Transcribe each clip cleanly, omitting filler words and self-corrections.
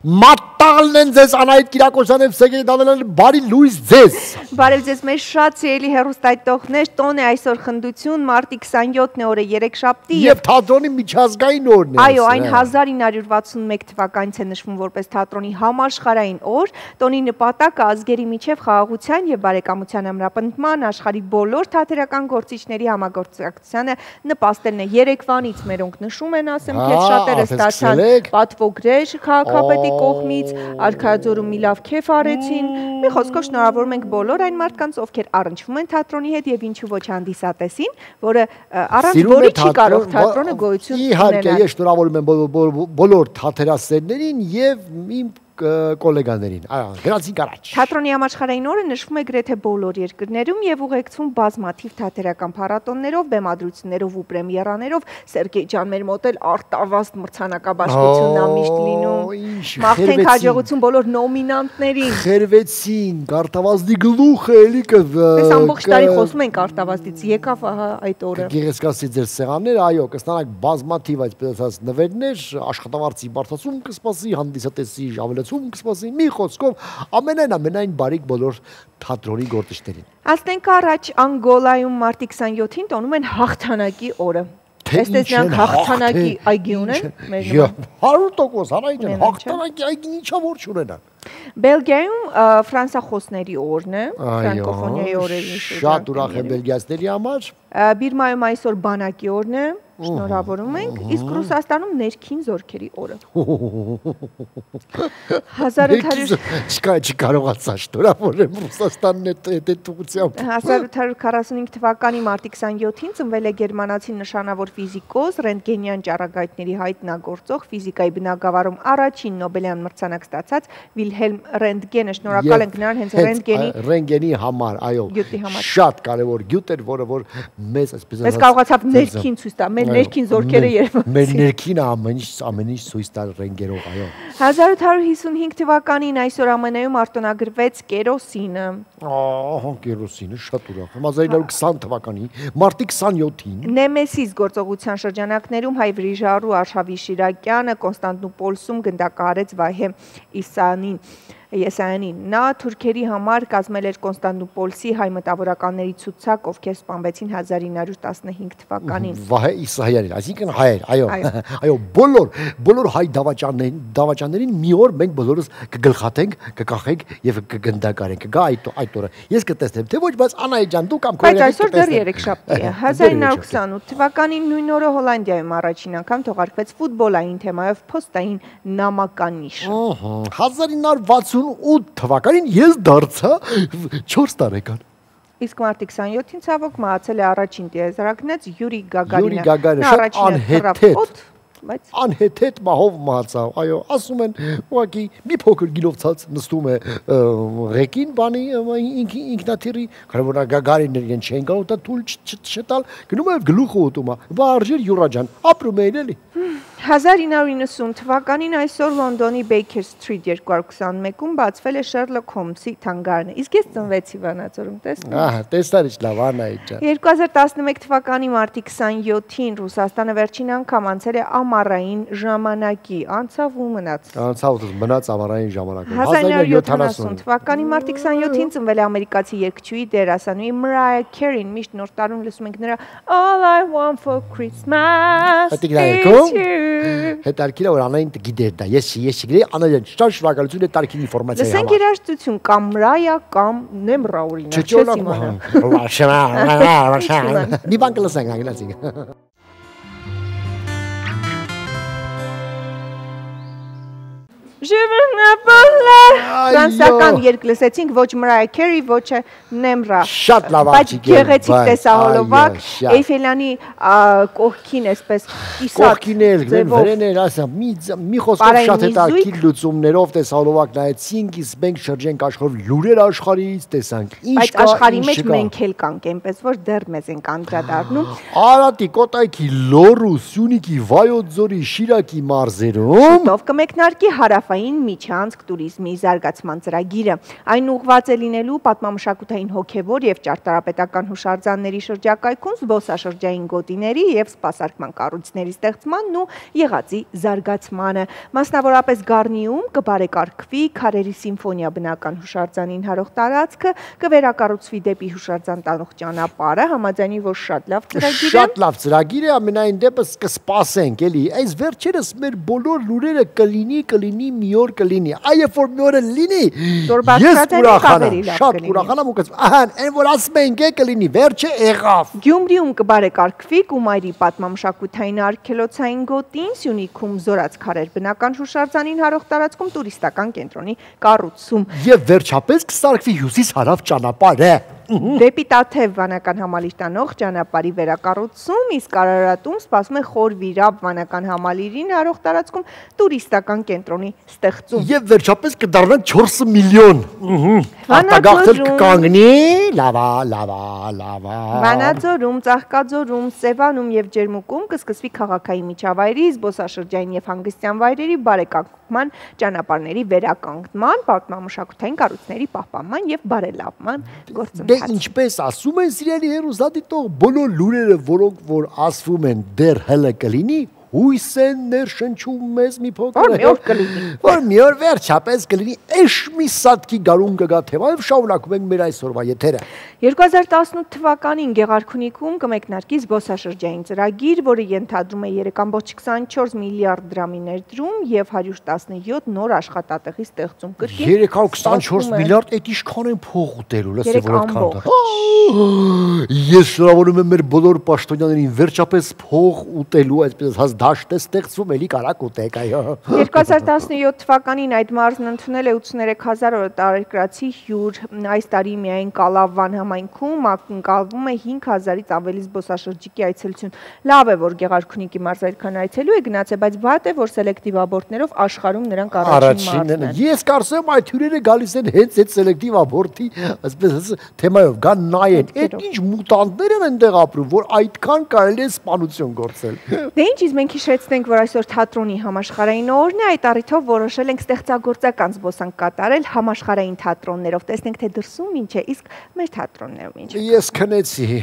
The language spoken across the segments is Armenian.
Մատալն են ձեզ Անահիտ Կիրակոսյան եւ Սերգեյ Դավելյանը բարի լույս ձեզ։ Բարև ձեզ, մեր շատ սիրելի հեռուստայտողներ, տոն է այսօր խնդություն, մարտի 27-ն է օրը երեքշաբթի եւ թատրոնի միջազգային օրն է։ Այո, այն 1961 թվականից է նշվում որպես թատրոնի համաշխարհային օր, տոնի նպատակը ազգերի միջև խաղաղության եւ բարեկամության ամրապնդման, աշխարհի բոլոր թատերական գործիչների համագործակցությանը նպաստելն է։ Երեկվանից մերոնք նշում են, ասեմ, քեզ շատերը ստացան պատվոգրեր քաղաքապետի կողմից, Արքայաձորում մի լավ քեֆ արեցին։ Մի խոսքով շնորհավորում ենք բոլոր այն մարդկանց, ովքեր առնչվում են թատրոնի հետ եւ ինչու ոչ հանդիսատեսին, որը առանց որի չի կարող թատրոնը գոյություն ունենալ։ Իհարկե, ես շնորհավորում եմ բոլոր թատերասերներին եւ իմ կոլեգաներին, գնացինք առաջ։ Թատրոնի համաշխարհային օրը նշվում է գրեթե բոլոր երկրներում եւ ուղեկցում բազմաթիվ թատերական փառատոններով, բեմադրություններով ու պրեմիերաներով։ Սերգեյ ջան, մեր մոտ էլ արտավազդ մրցանակաբաշխությունն է միշտ լինում։ Մաղթենք հաջողություն բոլոր նոմինանտներին։ Խերվեցին, արտավազդի գլուխը էլի Այս ամբողջ տարի խոսում ենք արտավազդից, եկավ այդ օրը։ Գեղեցկացի ձեր սեղանները, այո, կստանաք բազմաթիվ այսպես ասած նվերներ, աշխատավարձի բարձրացում կսպասի, հանդիսատեսի կսպասի, մի խոսքով ամենայն բարիք բոլոր թատրոնի գործիչներին։ Ասենք առաջ Անգոլայում մարտի 27-ին տոնում են հաղթանակի օրը։ Այստեղ նրանք հաղթանակի այգի ունեն։ 100% Անահիտ ջան, հաղթանակի այգին ինչա որ չունենան։ Բելգիայում ֆրանսախոսների օրն է, ֆրանկոֆոնիայի օրերի շուրջ։ Շատ ուրախ եմ բելգիացիների համար։ Բիրմայում այսօր բանակի օրն է, շնորհավորում ենք, իսկ Ռուսաստանում ներքին զորքերի օրը։ 1800 չկարողացա շնորհավորեմ Ռուսաստանն այդ ուղղությամբ։ 1845 թվականի մարտի 27-ին ծնվել է գերմանացի նշանավոր ֆիզիկոս, ռենտգենյան ճառագայթների հայտնագործող, ֆիզիկայի բնագավառում առաջին Նոբելյան մրցանակ ստացած Վիլհելմ Ռենտգենը, շնորհակալ ենք նրան հենց ռենտգենի համար, այո, շատ կարևոր գյուտ էր, որը որ մեզ այսպես ասած կարողացավ ներքին ցույց տալ, մեր ներքին զորքերը երևացին։ Մեր ներքին ամեն ինչ ցույց տալ ռենտգենով, այո։ 1855 թվականին այսօր ԱՄՆ-ում արտոնագրվեց կերոսինը։ Կերոսինը շատ ուրախ եմ։ 1920 թվականի մարտի 27-ին Նեմեսիս գործողության շրջանակներում հայ վրիժառու Արշավի Շիրակյանը Կոնստանտինոպոլսում գնդակահարեց Վահե Եսայանին։ Նա թուրքերի համար կազմել էր Կոնստանտինոպոլսի հայ մտավորականների ցուցակ, ովքեր սպանվեցին 1915 թվականին։ Վահե Եսայանին, այսինքն հայեր, այո, բոլոր հայ դավաճաններին մի օր մենք բոլորս կգլխատենք, կկախենք եւ կգնդակարենք։ Գա այդ օրը։ Ես կտեսնեմ, թե ոչ, բայց Անահիտ ջան, դու կամ քո երեխեք կտեսնեք։ Բայց այսօր դեռ երեքշաբթի է։ 1928 թվականին նույն օրը Հոլանդիայում առաջին անգամ թողարկվեց ֆուտբոլային թեմայով փոստային նամականիշ։ 1968 թվականին ես դարձա 4 տարեկան։ Իսկ մարտի 27-ին ցավոք մահացել է առաջին տիեզերագնաց Յուրի Գագարինը։ Յուրի Գագարինը շատ անհեթեթ մահով մահացավ, այո, ասում են, ուղղակի մի փոքր գինովցած նստում է ղեկին բանի ինքնաթիռի, քանի որ Գագարինը իրեն չեն կարող դա թույլ չտալ, գնում է գլուխը ուտում է, վարժեր Յուրա ջան, ապրում է էլի։ 1990 թվականին այսօր Լոնդոնի Baker Street 221-ում բացվել է Շերլոք Հոլմսի թանգարանը։ Իսկ ես ծնվեցի Վանաձորում, տեսնում։ Տեսար ինչ լավ, Անահիտ ջան։ 2011 թվականի մարտի 27-ին Ռուսաստանը վերջին անգամ անցել է ամառային ժամանակի, անցավ ու մնաց։ Անցավ ու մնաց ամառային ժամանակը։ 1970 թվականի մարտի 27-ին ծնվել է ամերիկացի երգչուհի դերասանուհի Mariah Carey-ն, միշտ նոր տարում լսում ենք նրա All I Want for Christmas is you։ Հետարքիլը որ Անահին գիտեր դա, ես չգիտեի, Անահին շատ շնորհակալություն է տարիքին ինֆորմացիայի համար։ Լսենք երաժշտություն կամ Մրայա կամ Նեմրա օրինակ, չես իմանա։ Մի բան կլսենք, գնացինք։ Ֆրանսիական երգ լսեցինք, ոչ Mariah Carey, ոչ Նեմրա։ Շատ լավ աղջիկ է։ Բայց գեղեցիկ տեսահոլովակ, Էյֆելյանի կողքին էսպես կիսած։ Կողքին էլ, վրեն էլ, ասա, մի խոսքով շատ հետաքրքիր լուծումներով տեսահոլովակ նայեցինք, իսկ մենք շրջենք աշխարհով լուրեր աշխարհից, տեսանք ինչ կա, բայց աշխարհի մեջ մենք էլ կանք, այնպես որ դեռ մեզ ենք անդրադառնում։ Արարատի, Կոտայքի, Լոռու, Սյունիքի, Վայոց ձորի, Շիրակի մարզերում շուտով կմեկնարկի հարավ հարավային միջանցք տուրիզմի զարգացման ծրագիրը։ Այն ուղղված է լինելու պատմամշակութային հոգևոր եւ ճարտարապետական հուշարձանների շրջակայքում զբոսաշրջային գոտիների եւ սպասարկման կառույցների ստեղծմանն ու եղածի զարգացմանը։ Մասնավորապես Գառնիում կբարեկարգվի Քարերի սիմֆոնիա բնական հուշարձանին հարող տարածքը, կվերակառուցվի դեպի հուշարձան տանող ճանապարհը, համաձայնի որ շատ լավ ծրագիր է։ Շատ լավ ծրագիր է, ամենայն դեպս կսպասենք, էլի։ Այս վերջերս մեր բոլոր լուրերը կլինի, մի օր կլինի։ Այո, որ մի օրը լինի։ Ես կուրախանամ, շատ կուրախանամ ու կասեմ, ահա, այն որ ասում ենք կլինի, վերջը եղավ։ Գյումրիում կբարեկարգվի Կումայրի պատմամշակութային արգելոցային գոտին, Սյունիքում Զորաց քարեր բնական հուշարձանին հարող տարածքում տուրիստական կենտրոնի կառուցում։ Եվ վերջապես կսարքվի հյուսիս-հարավ ճանապարհը։ Դեպի Տաթև վանական համալիր տանող ճանապարհի վերակառուցում, իսկ Արարատում սպասում է Խոր Վիրապ վանական համալիրին հարող տարածքում տուրիստական կենտրոնի ստեղծում։ Եվ վերջապես կդառնան 4 միլիոն։ Արտագաղթել կկանգնի, լավա։ Վանաձորում, Ծաղկաձորում, Սևանում եւ Ջերմուկում կսկսվի քաղաքային միջավայրի, զբոսաշրջային եւ հանգստյան վայրերի բարեկարգման ճանապարհների վերականգնման, պատմամշակութային կառույցների պահպանման եւ բարելավման գործընթաց։ Դե ինչպես ասում են սիրելի հեռուստադիտող, բոլոր լուրերը, որոնք որ ասվում են դեռ հələ կլինի, հույս են ներշնչում մեզ մի փոքր, որ մի օր վերջապես կլինի, էշ մի սատկի գարուն կգա թեման, շարունակում ենք մեր այսօրվա եթերը։ 2018 թվականին Գեղարքունիքում կմեկնարկի զբոսաշրջային ծրագիր, որը ենթադրում է 3.24 միլիարդ դրամի ներդրում եւ 117 նոր աշխատատեղի ստեղծում։ 324 միլիարդ, այդ ինչքան են փող ուտելու, լսի որ այդքան։ Ես շնորհավորում եմ մեր բոլոր պաշտոնյաներին վերջապես փող ուտելու, այսպես դաշտ է ստեղծվում, էլի կարակ ուտեք, այո։ 2017 թվականին այդ մարզն ընդունել է 83000 տարեկրացի հյուր, այս տարի միայն Կալավան համայնքում ակնկալվում է 5000-ից ավելի զբոսաշրջիկի այցելություն։ Լավ է, որ Գեղարքունիքի մարզ այդքան այցելու է գնացել, բայց վատ է, որ սելեկտիվ աբորտներով աշխարհում նրանք առաջին մարզն են։ Ես կարծում եմ այդ հյուրերը գալիս են հենց այդ սելեկտիվ աբորտի, այսպես թեմայով գան նայեն, այդ ինչ մուտանտներ են այնտեղ ապրում, որ այդքան կարելի է սպանություն գործել։ Դե ինչ մենք հիշեցնենք, որ այսօր թատրոնի համաշխարհային օրն է, այդ առիթով որոշել ենք ստեղծագործական զբոսանք կատարել համաշխարհային թատրոններով։ Տեսնենք թե դրսում ինչ է, իսկ մեր թատրոններում ինչ է։ Ես քնեցի։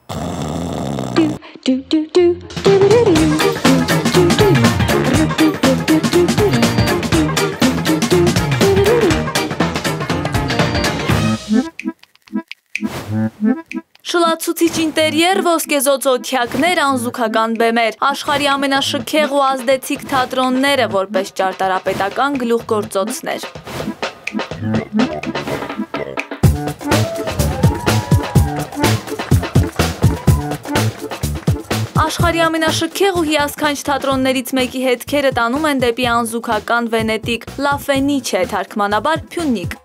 Շլացուցիչ ինտերիեր, ոսկեզոծ օթյակներ, անզուգական բեմեր, աշխարհի ամենաշքեղ ու ազդեցիկ թատրոնները որպես ճարտարապետական գլուխգործոցներ։ Աշխարհի ամենաշքեղ ու հիասքանչ թատրոններից մեկի հետքերը տանում են դեպի անզուգական Վենետիկ, Լա Ֆենիչե, թարգմանաբար Փյունիկ։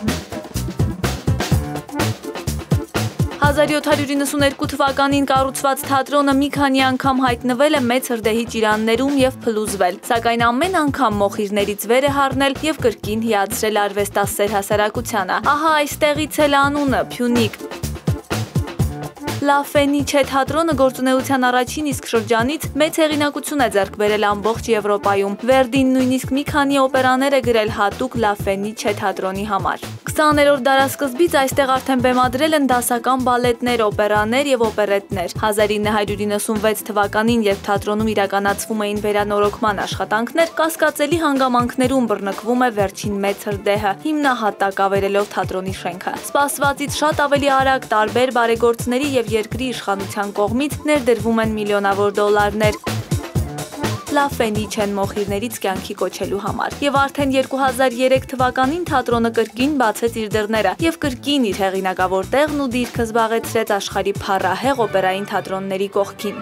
1792 թվականին կառուցված թատրոնը մի քանի անգամ հայտնվել է մեծ հրդեհի ճիրաններում եւ փլուզվել, սակայն ամեն անգամ մոխիրներից վեր է հառնել եւ կրկին հիացրել արվեստասեր հասարակությանը։ Ահա այստեղից էլ անունը Փյունիկ։ Լա Ֆենիչե թատրոնը գործունեության առաջին իսկ շրջանից մեծ հեղինակություն է ձեռք բերել ամբողջ Եվրոպայում։ Վերդին նույնիսկ մի քանի օպերաներ է գրել հատուկ Լա Ֆենիչե թատրոնի համար։ 20-րդ դարասկզբից այստեղ արդեն բեմադրել են դասական բալետներ, օպերաներ եւ օպերետներ։ 1996 թվականին, երբ թատրոնում իրականացվում էին վերանորոգման աշխատանքներ, կասկածելի հանգամանքներում բռնկվում է վերջին մեծ հրդեհը, հիմնահատակ ավերելով թատրոնի շենքը։ Սպասվածից շատ ավելի արագ տարբեր բարեգործների եւ երկրի իշխանության կողմից ներդրվում են միլիոնավոր դոլարներ Լա Ֆենիչեն մոխիրներից կյանքի կոչելու համար։ Եվ արդեն 2003 թվականին թատրոնը կրկին բացեց իր դռները եւ կրկին իր հեղինակավոր տեղն ու դիրքը զբաղեցրեց աշխարհի փառահեղ օպերային թատրոնների կողքին։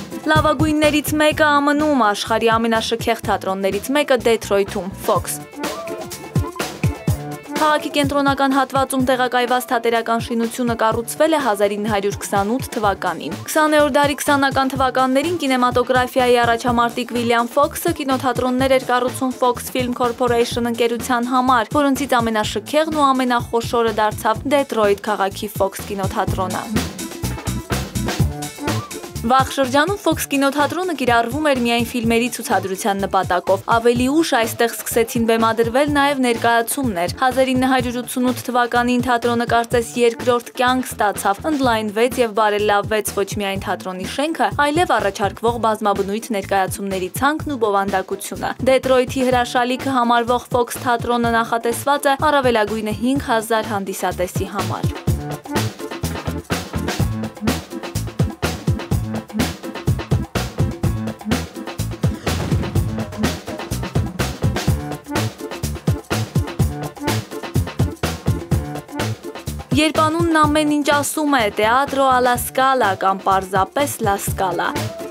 Լավագույններից մեկը ԱՄՆ-ում, աշխարհի ամենաշքեղ թատրոններից մեկը Դեթրոյթում, Fox։ Քաղաքի կենտրոնական հատվածում տեղակայված թատերական շինությունը կառուցվել է 1928 թվականին։ 20-րդ դարի 20-ական թվականներին կինեմատոգրաֆիայի առաջամարտիկ Վիլյամ Ֆոքսը կինոթատրոններ էր կառուցում Fox Film Corporation ընկերության համար, որոնցից ամենաշքեղն ու ամենախոշորը դարձավ Դեթրոյթ քաղաքի Fox կինոթատրոնը։ Վաղ շրջանում Fox կինոթատրոնը կիրառվում էր միայն ֆիլմերի ցուցադրության նպատակով։ Ավելի ուշ այստեղ սկսեցին բեմադրվել նաև ներկայացումներ։ 1988 թվականին թատրոնը կարծես երկրորդ կյանք ստացավ, ընդլայնվեց եւ բարելավվեց ոչ միայն թատրոնի շենքը, այլև առաջարկվող բազմաբնույթ ներկայացումների ցանկն ու բովանդակությունը։ Դեթրոյթի հրաշալիքը համարվող Fox թատրոնը նախատեսված է առավելագույնը 5000 հանդիսատեսի համար։ Երբ անունն ամեն ինչ ասում է Teatro alla Scala կամ պարզապես La Scala։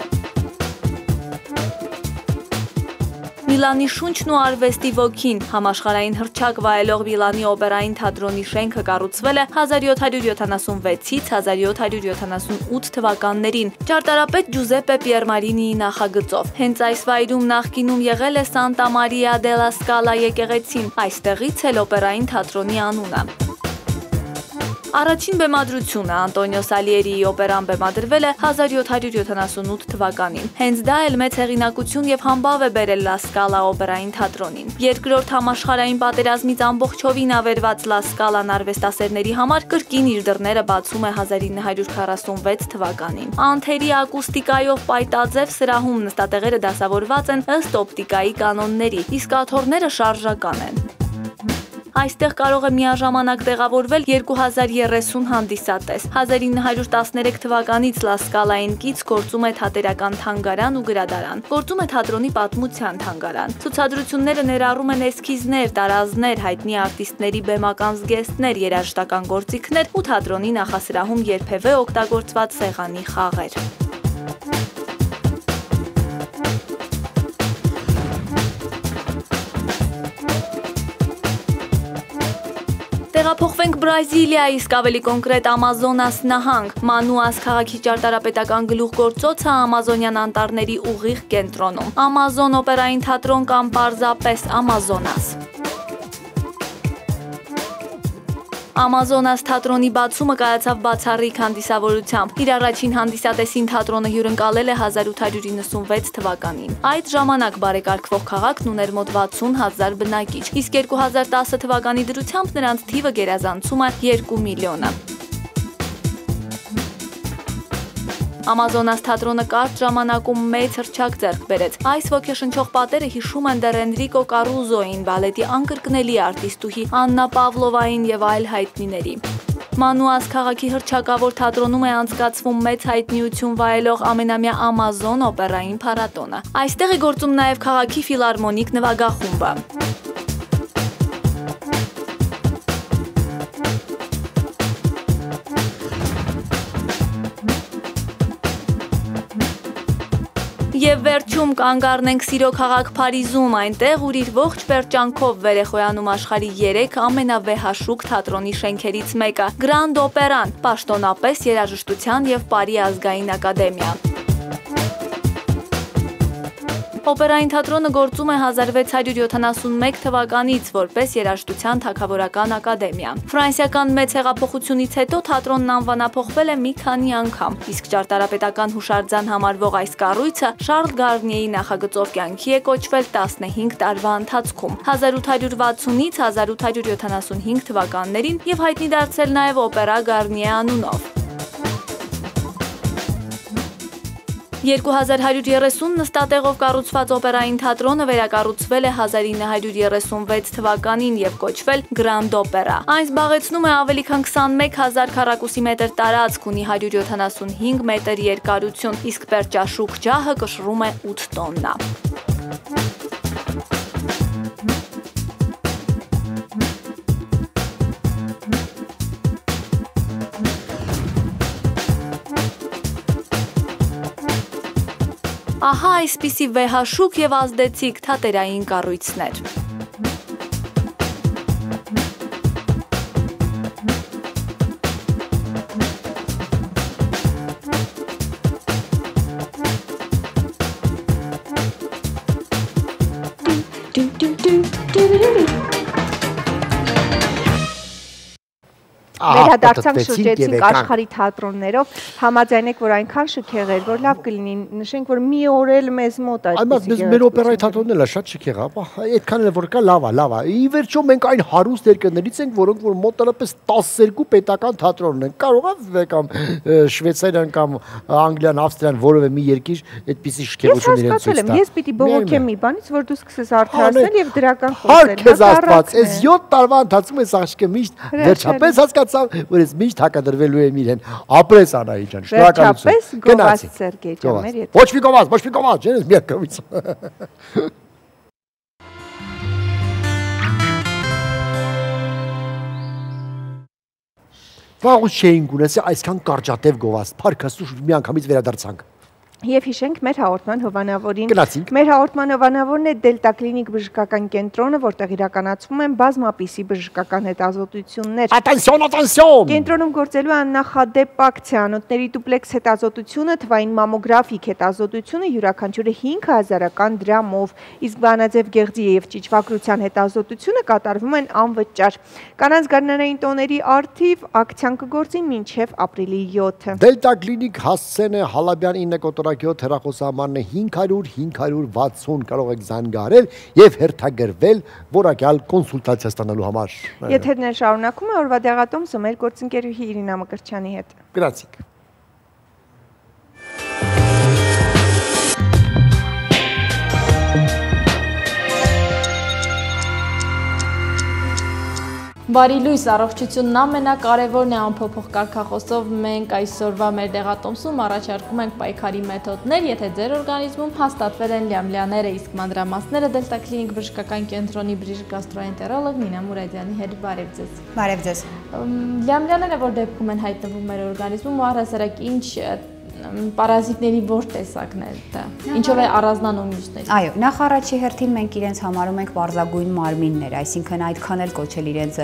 Միլանի շունչն ու արվեստի ոգին համաշխարհային հռչակ վայելող Միլանի օպերային թատրոնի շենքը կառուցվել է 1776-ից 1778 թվականներին ճարտարապետ Ջուզեպպե Պիերմարինիի նախագծով։ Հենց այս վայրում նախկինում եղել է Santa Maria della Scala եկեղեցին, այստեղից էլ օպերային թատրոնի անունը։ Առաջին բեմադրությունը Անտոնիո Սալիերիի օպերան բեմադրվել է 1778 թվականին։ Հենց դա էլ մեծ հեղինակություն եւ համբավ է բերել La Scala օպերային թատրոնին։ Երկրորդ համաշխարհային պատերազմից ամբողջովին ավերված La Scala-ն արվեստասերների համար կրկին իր դռները բացում է 1946 թվականին։ Անթերի ակուստիկայով պայտաձև սրահում նստատեղերը դասավորված են ըստ օպտիկայի կանոնների, իսկ աթոռները շարժական են։ Այստեղ կարող է միաժամանակ տեղավորվել 2030 հանդիսատես։ 1913 թվականից La Scala-ին կից գործում է թատերական թանգարան ու գրադարան։ Գործում է թատրոնի պատմության թանգարան։ Ցուցադրությունները ներառում են էսքիզներ, տարազներ, հայտնի արտիստների բեմական զգեստներ, երաժշտական գործիքներ ու թատրոնի նախասրահում երբևէ օգտագործված սեղանի խաղեր։ Տեղափոխվենք Բրազիլիայի, իսկ ավելի կոնկրետ Ամազոնաս նահանգ։ Մանուաս քաղաքի ճարտարապետական գլուխգործոցը ամազոնյան անտառների ուղիղ կենտրոնում։ Ամազոն օպերային թատրոն կամ պարզապես Ամազոնաս։ Ամազոնաս թատրոնի բացումը կայացավ բացառիկ հանդիսավորությամբ։ Իր առաջին հանդիսատեսին թատրոնը հյուրընկալել է 1896 թվականին։ Այդ ժամանակ բարեկարգվող քաղաքն ուներ մոտ 60,000 բնակիչ, իսկ 2010 թվականի դրությամբ նրանց թիվը գերազանցում է 2 միլիոնը։ Ամազոնաս թատրոնը կարճ ժամանակում մեծ հռչակ ձեռք բերեց։ Այս ոգեշնչող պատերը հիշում են դեռ Էնրիկո Կարուզոին, բալետի անկրկնելի արտիստուհի Աննա Պավլովային եւ այլ հայտնիների։ Մանուաս քաղաքի հռչակավոր թատրոնում է անցկացվում մեծ հայտնիություն վայելող ամենամյա Ամազոն օպերային փառատոնը։ Այստեղ է գործում նաեւ քաղաքի ֆիլարմոնիկ նվագախումբը։ Եվ վերջում կանգ առնենք սիրո քաղաք Փարիզում, այնտեղ ուր իր ողջ պերճանքով վեր է խոյանում աշխարհի 3 ամենավեհաշուկ թատրոնի շենքերից մեկը՝ Grand Opera-ն, պաշտոնապես երաժշտության եւ Պարի ազգային ակադեմիա։ Օպերային թատրոնը գործում է 1671 թվականից որպես երաժշտության թագավորական ակադեմիա։ Ֆրանսիական մեծ հեղափոխությունից հետո թատրոնն անվանափոխվել է մի քանի անգամ, իսկ ճարտարապետական հուշարձան համարվող այս կառույցը Շարլ Գարնիեի նախագծով կյանքի է կոչվել 15 տարվա ընթացքում՝ 1860-ից 1875 թվականներին եւ հայտնի դարձել նաեւ Օպերա Գարնիե անունով։ 2130 նստատեղով կառուցված օպերային թատրոնը վերակառուցվել է 1936 թվականին եւ կոչվել Grand Opera։ Այն զբաղեցնում է ավելի քան 21000 քառակուսի մետր տարածք, ունի 175 մետր երկարություն, իսկ պերճաշուկ ջահը կշռում է 8 տոննա։ Ահա այսպիսի վեհաշուկ եւ ազդեցիկ թատերային կառույցներ։ Վերադարձանք շրջեցինք աշխարհի թատրոններով, համաձայնեք, որ այնքան շքեղ էր, որ լավ կլինի նշենք, որ մի օր էլ մեզ մոտ այդպես մեր օպերայի թատրոնն էլ շատ շքեղ է, այդքան էլ որ կա լավ է։ Ի վերջո մենք այն հարուստ երկրներից ենք, որոնք որ մոտավորապես 12 պետական թատրոնն են։ Կարող է կամ Շվեյցարիան կամ Անգլիան, Ավստրիան, որևէ մի երկիր այդպիսի շքեղություն իրենց ցույց տա։ Ես պիտի բողոքեմ մի բանից, որ դու սկսես արդարացնել եւ դրական խոսել։ Քեզ Աստված, այս 7 տարվա ընթացքում այս աղջիկը միշտ վերջապես հասկացավ, որ ես միշտ հակադրվելու եմ իրեն։ Ապրես Անահիտ ջան, շնորհակալություն։ Գնացի Սերգեյ ջան, մեր հետ։ Ոչ մի կոմած, ջանես մի կողմից։ Վաղուց չէինք ունես այսքան կարճատև գովազ, փառքաստուշ մի անգամից վերադարձանք։ Եվ հիշենք մեր հաղորդման հովանավորին։ Գնացինք։ Մեր հաղորդման հովանավորն է Դելտա կլինիկ բժշկական կենտրոնը, որտեղ իրականացվում են բազմապիսի բժշկական հետազոտություններ։ Attention։ Կենտրոնում գործելու աննախադեպ ակցիա, անոթների դուպլեքս հետազոտությունը, թվային մամոգրաֆիկ հետազոտությունը յուրաքանչյուրը 5,000 դրամով, իսկ բանաձև գեղձի եւ ճիճվագրության հետազոտությունը կատարվում են անվճար։ Կանանց գարնանային տոների արդիվ ակցիան կգործի մինչև ապրիլի 7-ը։ Դելտա կլինիկ հասցեն է Հալաբյան 9 հեռախոսահամարն է 500-560 կարող եք զանգահարել եւ հերթագրվել որակյալ կոնսուլտացիա ստանալու համար։ Եթերն շարունակում է օրվա դեղատոմսը մեր գործընկերուհի Իրինա Մկրտչյանի հետ։ Գնացինք։ Բարի լույս, առողջությունն ամենակարևորն է, ամփոփող կարգախոսով մենք այսօրվա մեր դեղատոմսում առաջարկում ենք պայքարի մեթոդներ, եթե ձեր օրգանիզմում հաստատվել են լյամլյաները, իսկ մանրամասները Դելտա կլինիկ բժշկական կենտրոնի բժշկ-գաստրոենտերոլոգ Նինա Մուրադյանի հետ բարև ձեզ։ Բարև ձեզ։ Լյամլյաները որ դեպքում են հայտնվում մեր օրգանիզմում ու առհասարակ ինչ պարազիտների որ տեսակն է դա, ինչով է առանձնանում մյուսներից։ Այո, նախ առաջի հերթին մենք իրենց համարում ենք պարզագույն մարմիններ, այսինքն այդքան էլ կոչել իրենց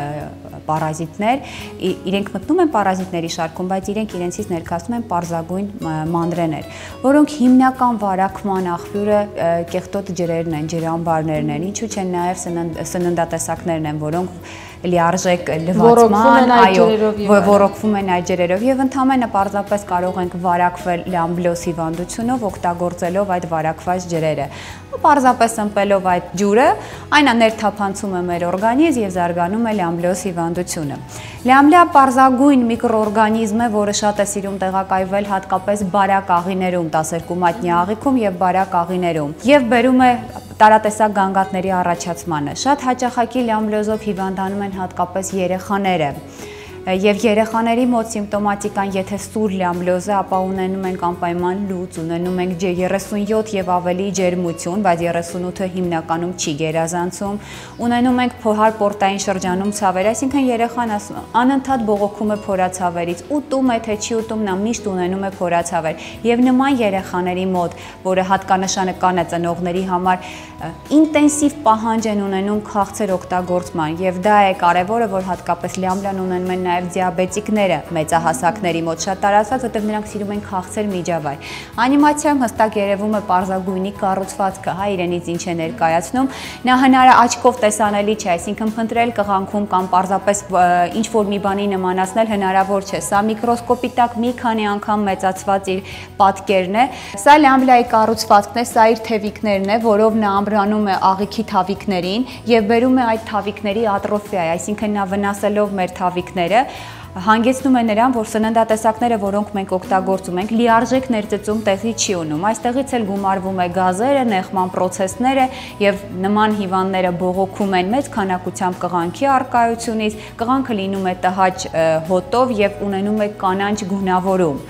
պարազիտներ, իրենք մտնում են պարազիտների շարքում, բայց իրենք իրենցից ներկայացնում են պարզագույն մանրեներ, որոնք հիմնական վարակման աղբյուրը կեղտոտ ջրերն են, ջրամբարներն են, ինչու՞ չեն նաև սննդատեսակներն են, որոնք լիարժեք լվացման, այո, ոռոգվում են այդ ջրերով եւ ընդհանրապես պարզապես կարող ենք վարակվել լամբլոս հիվանդությունով օգտագործելով այդ վարակված ջրերը։ Պարզապես ըմպելով այդ ջուրը, այն ներթափանցում է մեր օրգանիզմ եւ զարգանում է լամբլոս հիվանդությունը։ Լամբլիա պարզագույն միկրոօրգանիզմ է, որը շատ է սիրում տեղակայվել հատկապես բարակ աղիներում, 12 մատնի աղիքում եւ բարակ աղիներում եւ բերում է տարատեսակ գանգատների առաջացմանը։ Շատ հաճախակի լամբլոզով հիվանդանում են հատկապես երեխաները։ Եվ երեխաների մոտ սիմպտոմատիկան, եթե սուր լամբլոզ է, ապա ունենում ենք անպայման լուծ, ունենում ենք 37 եւ ավելի ջերմություն, բայց 38-ը հիմնականում չի գերազանցում, ունենում ենք փոհար պորտային շրջանում ցավեր, այսինքն երեխան անընդհատ բողոքում է փորացավերից, ուտում է թե չի ուտում, նա միշտ ունենում է փորացավեր։ Եվ նման երեխաների մոտ, որը հատկանշական է ծնողների համար, ինտենսիվ պահանջ են ունենում քաղցր օգտագործման, եւ դա է կարեւորը, որ հատկապես լամբլան ունենում են նաև դիաբետիկները մեծահասակների մոտ շատ տարածված, որտեղ նրանք սիրում են քաղցր միջավայր։ Անիմացիայում հստակ երևում է պարզագույնի կառուցվածքը, հա, իրենից ինչ է ներկայացնում։ Նա հնարը աչքով տեսանելի չէ, այսինքն փնտրել կղանքում կամ պարզապես ինչ որ մի բանի նմանացնել հնարավոր չէ։ Սա միկրոսկոպի տակ մի քանի անգամ մեծացված իր պատկերն է։ Սա լամբլայի կառուցվածքն է, սա իր թևիկներն է, որով նա ամրանում է աղիքի թավիկներին եւ բերում է այդ թավիկների ատրոֆիա, այսինքն նա վնասելով մեր թավիկները հանգեցնում է նրան, որ սննդատեսակները, որոնք մենք օգտագործում ենք, լիարժեք ներծծում տեղի չի ունում։ Այստեղից էլ գումարվում է գազերը, նեղման պրոցեսները եւ նման հիվանդները բողոքում են մեծ քանակությամբ կղանքի առկայությունից, կղանքը լինում է տհաճ հոտով եւ ունենում է կանանչ գունավորում։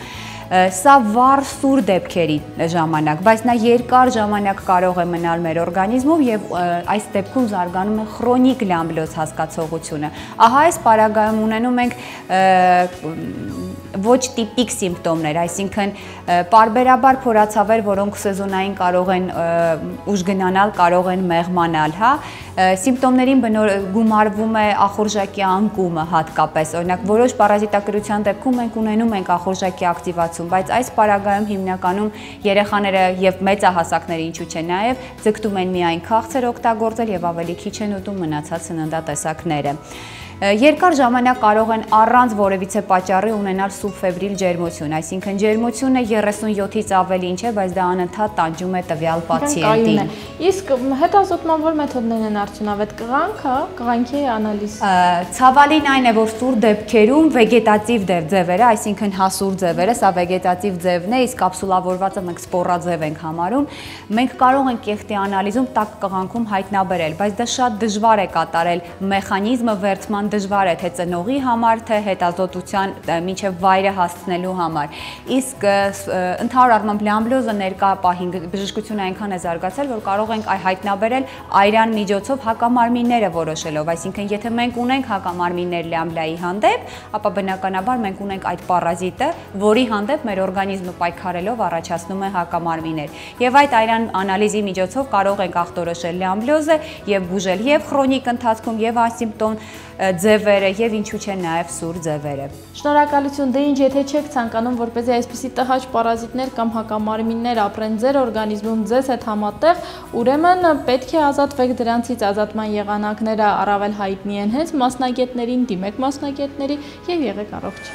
Սա վառ սուր դեպքերի ժամանակ, բայց նա երկար ժամանակ կարող է մնալ մեր օրգանիզմում եւ այս դեպքում զարգանում է քրոնիկ լամբլոզ հասկացողությունը։ Ահա այս պարագայում ունենում ենք ոչ տիպիկ սիմպտոմներ, այսինքն պարբերաբար փորացավեր, որոնք սեզոնային կարող են ուժ գնանալ, կարող են մեղմանալ, հա, սիմպտոմներին գումարվում է ախորժակի անկումը հատկապես, օրինակ որոշ պարազիտակրության դեպքում մենք ունենում ենք ախորժակի ակտիվացում, բայց այս պարագայում հիմնականում երեխաները եւ մեծահասակները ինչու՞ չէ նաեւ ձգտում են միայն քաղցր օգտագործել եւ ավելի քիչ են ուտում մնացած սննդատեսակները։ Երկար ժամանակ կարող են առանց որևիցե պատճառի ունենալ սուբֆեբրիլ ջերմություն, այսինքն ջերմությունը 37-ից ավելի ինչ է, բայց դա անընդհատ տանջում է տվյալ պացիենտին։ Իսկ հետազոտման որ մեթոդներն են արդյունավետ, կղանք, հա, կղանքի անալիզ։ Ցավալին այն է, որ սուր դեպքերում վեգետատիվ ձևերը, այսինքն հասուր ձևերը, սա վեգետատիվ ձևն է, իսկ կապսուլավորվածը մենք սպորաձև ենք համարում, մենք կարող ենք կեղտի անալիզում տաք կղանքում հայտնաբերել, բայց դա շատ դժվար է կատարել, մեխանիզմը վերցման դժվար է թե ծնողի համար, թե հետազոտության մինչև վայրը հասցնելու համար։ Իսկ ընդհանուր առմամբ լյամբլոզը ներկա պահին բժշկությունը այնքան է զարգացել, որ կարող ենք հայտնաբերել այրան միջոցով հակամարմինները որոշելով, այսինքն եթե մենք ունենք հակամարմիններ լյամբլայի հանդեպ, ապա բնականաբար մենք ունենք այդ պարազիտը, որի հանդեպ մեր օրգանիզմը պայքարելով առաջացնում է հակամարմիններ։ Եվ այդ այրան անալիզի միջոցով կարող ենք ախտորոշել լյամբլոզը եւ բուժել եւ քրոնիկ ընթացքում եւ ասիմպտոմ ձևերը եւ ինչու՞ չէ նաեւ սուր ձևերը։ Շնորհակալություն, դե ինչ, եթե չեք ցանկանում, որպեսզի այսպիսի տհաճ պարազիտներ կամ հակամարմիններ ապրեն ձեր օրգանիզմում ձեզ հետ համատեղ, ուրեմն պետք է ազատվեք դրանցից, ազատման եղանակները առավել հայտնի են հենց մասնագետներին, դիմեք մասնագետների եւ եղեք առողջ։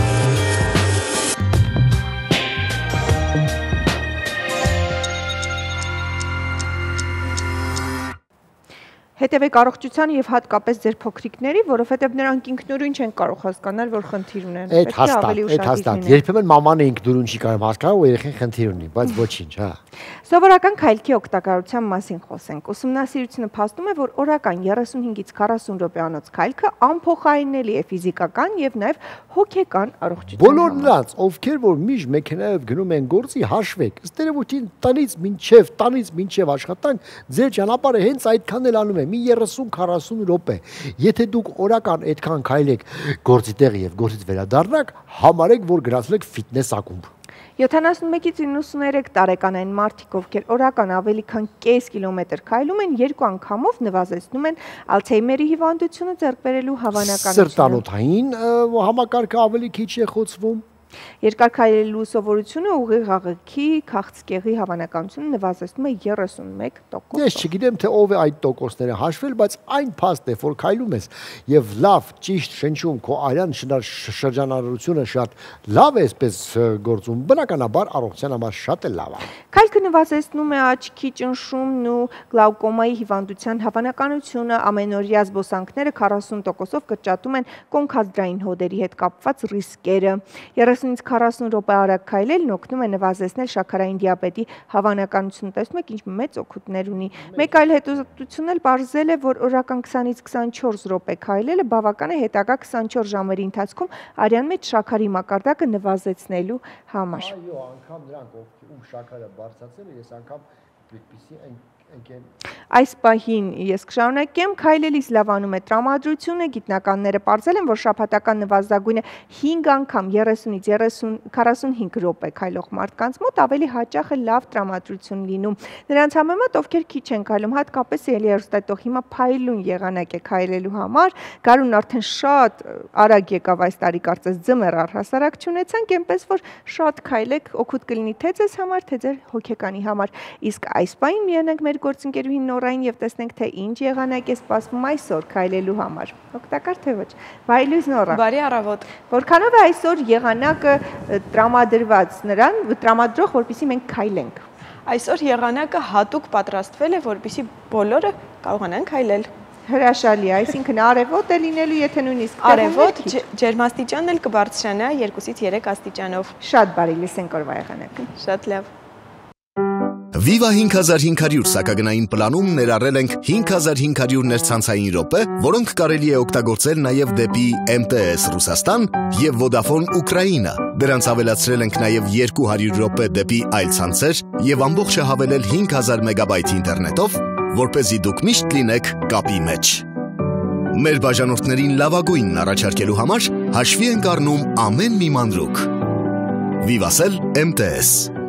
Հետևեք առողջության եւ հատկապես ձեր փոքրիկների, որովհետեւ նրանք ինքնուրույն չեն կարող հասկանալ, որ խնդիր ունեն։ Պետք է ավելի ուշադիր լինել։ Երբեմն մամանը ինքնուրույն չի կարող հասկանալ, ու երեխան խնդիր ունի, բայց ոչինչ, հա։ Սովորական քայլքի օգտակարության մասին խոսենք։ Ուսումնասիրությունը փաստում է, որ օրական 35-ից 40 րոպեանոց քայլքը անփոխարինելի է ֆիզիկական եւ նաեւ հոգեկան առողջության համար։ Բոլոր նրանց, ովքեր որ միշտ մեքենայով գնում են գործի, հաշվեք, ըստ երևույթին տանից մինչև աշխատանք, ձեր ճանապարհը հենց այդքան էլ անում է, մի 30-40 րոպե։ Եթե դուք օրական այդքան քայլեք գործի տեղ եւ գործից վերադառնաք, համարեք, որ գնացել եք ֆիթնես ակումբ։ 71-ից 93 տարեկանային մարդիկ, ովքեր օրական ավելի քան կես կիլոմետր քայլում են, 2 անգամով նվազեցնում են Ալցհեյմերի հիվանդությունը ձեռք բերելու հավանականությունը։ Սրտանոթային համակարգը ավելի քիչ է խոցվում։ Երկար քայլելու սովորությունը ուղիղ աղիքի քաղցկեղի հավանականությունը նվազեցնում է 31%։ Ես չգիտեմ, թե ով է այդ տոկոսները հաշվել, բայց այն փաստ է, որ քայլում ես եւ լավ, ճիշտ շնչում, քո արյան շրջանառությունը շատ լավ է, այսպես գործում, բնականաբար առողջության համար շատ է լավ։ Քայլքը նվազեցնում է աչքի ճնշումն ու գլաուկոմայի հիվանդության հավանականությունը, ամենօրյա զբոսանքները 40%-ով կրճատում են կոնքազդրային հոդերի հետ կապված ռիսկերը։ 30-ից 40 րոպե արագ քայլելն օգնում է նվազեցնել շաքարային դիաբետի հավանականությունը, տեսնում եք ինչ մեծ օգուտներ ունի։ Մեկ այլ հետազոտություն էլ պարզել է, որ օրական 20-ից 24 րոպե քայլելը բավական է հետագա 24 ժամերի ընթացքում արյան մեջ շաքարի մակարդակը նվազեցնելու համար։ Այո, անգամ նրանք, ում շաքարը բարձրացել է, ես անգամ այդպիսի Այս պահին ես կշարունակեմ, քայլելիս լավանում է տրամադրությունը, գիտնականները պարզել են, որ շաբաթական նվազագույնը 5 անգամ 30-ից 45 րոպե քայլող մարդկանց մոտ ավելի հաճախ է լավ տրամադրություն լինում։ Նրանց համեմատ, ովքեր քիչ են քայլում, հատկապես երաժշտատող հիմա փայլուն եղանակ է քայլելու համար, գարունն արդեն շատ արագ եկավ այս տարի կարծես ձմեռ առհասարակ չունեցանք, այնպես որ շատ քայլեք, օգուտ կլինի թե ձեզ համար, թե ձեր հոգեկանի համար։ Իսկ այս պահին միանանք մեր գործընկերուհին Նորային եւ տեսնենք, թե ինչ եղանակ է սպասվում այսօր քայլելու համար։ Օգտակար թե ոչ։ Բարի լույս Նորա։ Բարի առավոտ։ Որքանով է այսօր եղանակը տրամադրված նրան, տրամադրող, որպեսզի մենք քայլենք։ Այսօր եղանակը հատուկ պատրաստվել է, որպեսզի բոլորը կարողանան քայլել։ Հրաշալի է, այսինքն արևոտ է լինելու, եթե նույնիսկ արևոտ, ջերմաստիճանն էլ կբարձրանա 2-ից 3 աստիճանով։ Շատ բարի, լսենք օրվա եղանակը։ Շատ լավ։ Viva 5500 սակագնային պլանում ներառել ենք 5500 ներցանցային րոպե, որոնք կարելի է օգտագործել նաև դեպի MTS Ռուսաստան եւ Vodafone Ուկրաինա։ Դրանց ավելացրել ենք նաև 200 րոպե դեպի այլ ցանցեր եւ ամբողջը հավելել 5000 մեգաբայթ ինտերնետով, որպեսզի դուք միշտ լինեք կապի մեջ։ Մեր բաժանորդներին լավագույնն առաջարկելու համար Հաշվի ենք առնում ամեն մի մանրուք։ Վիվասել MTS։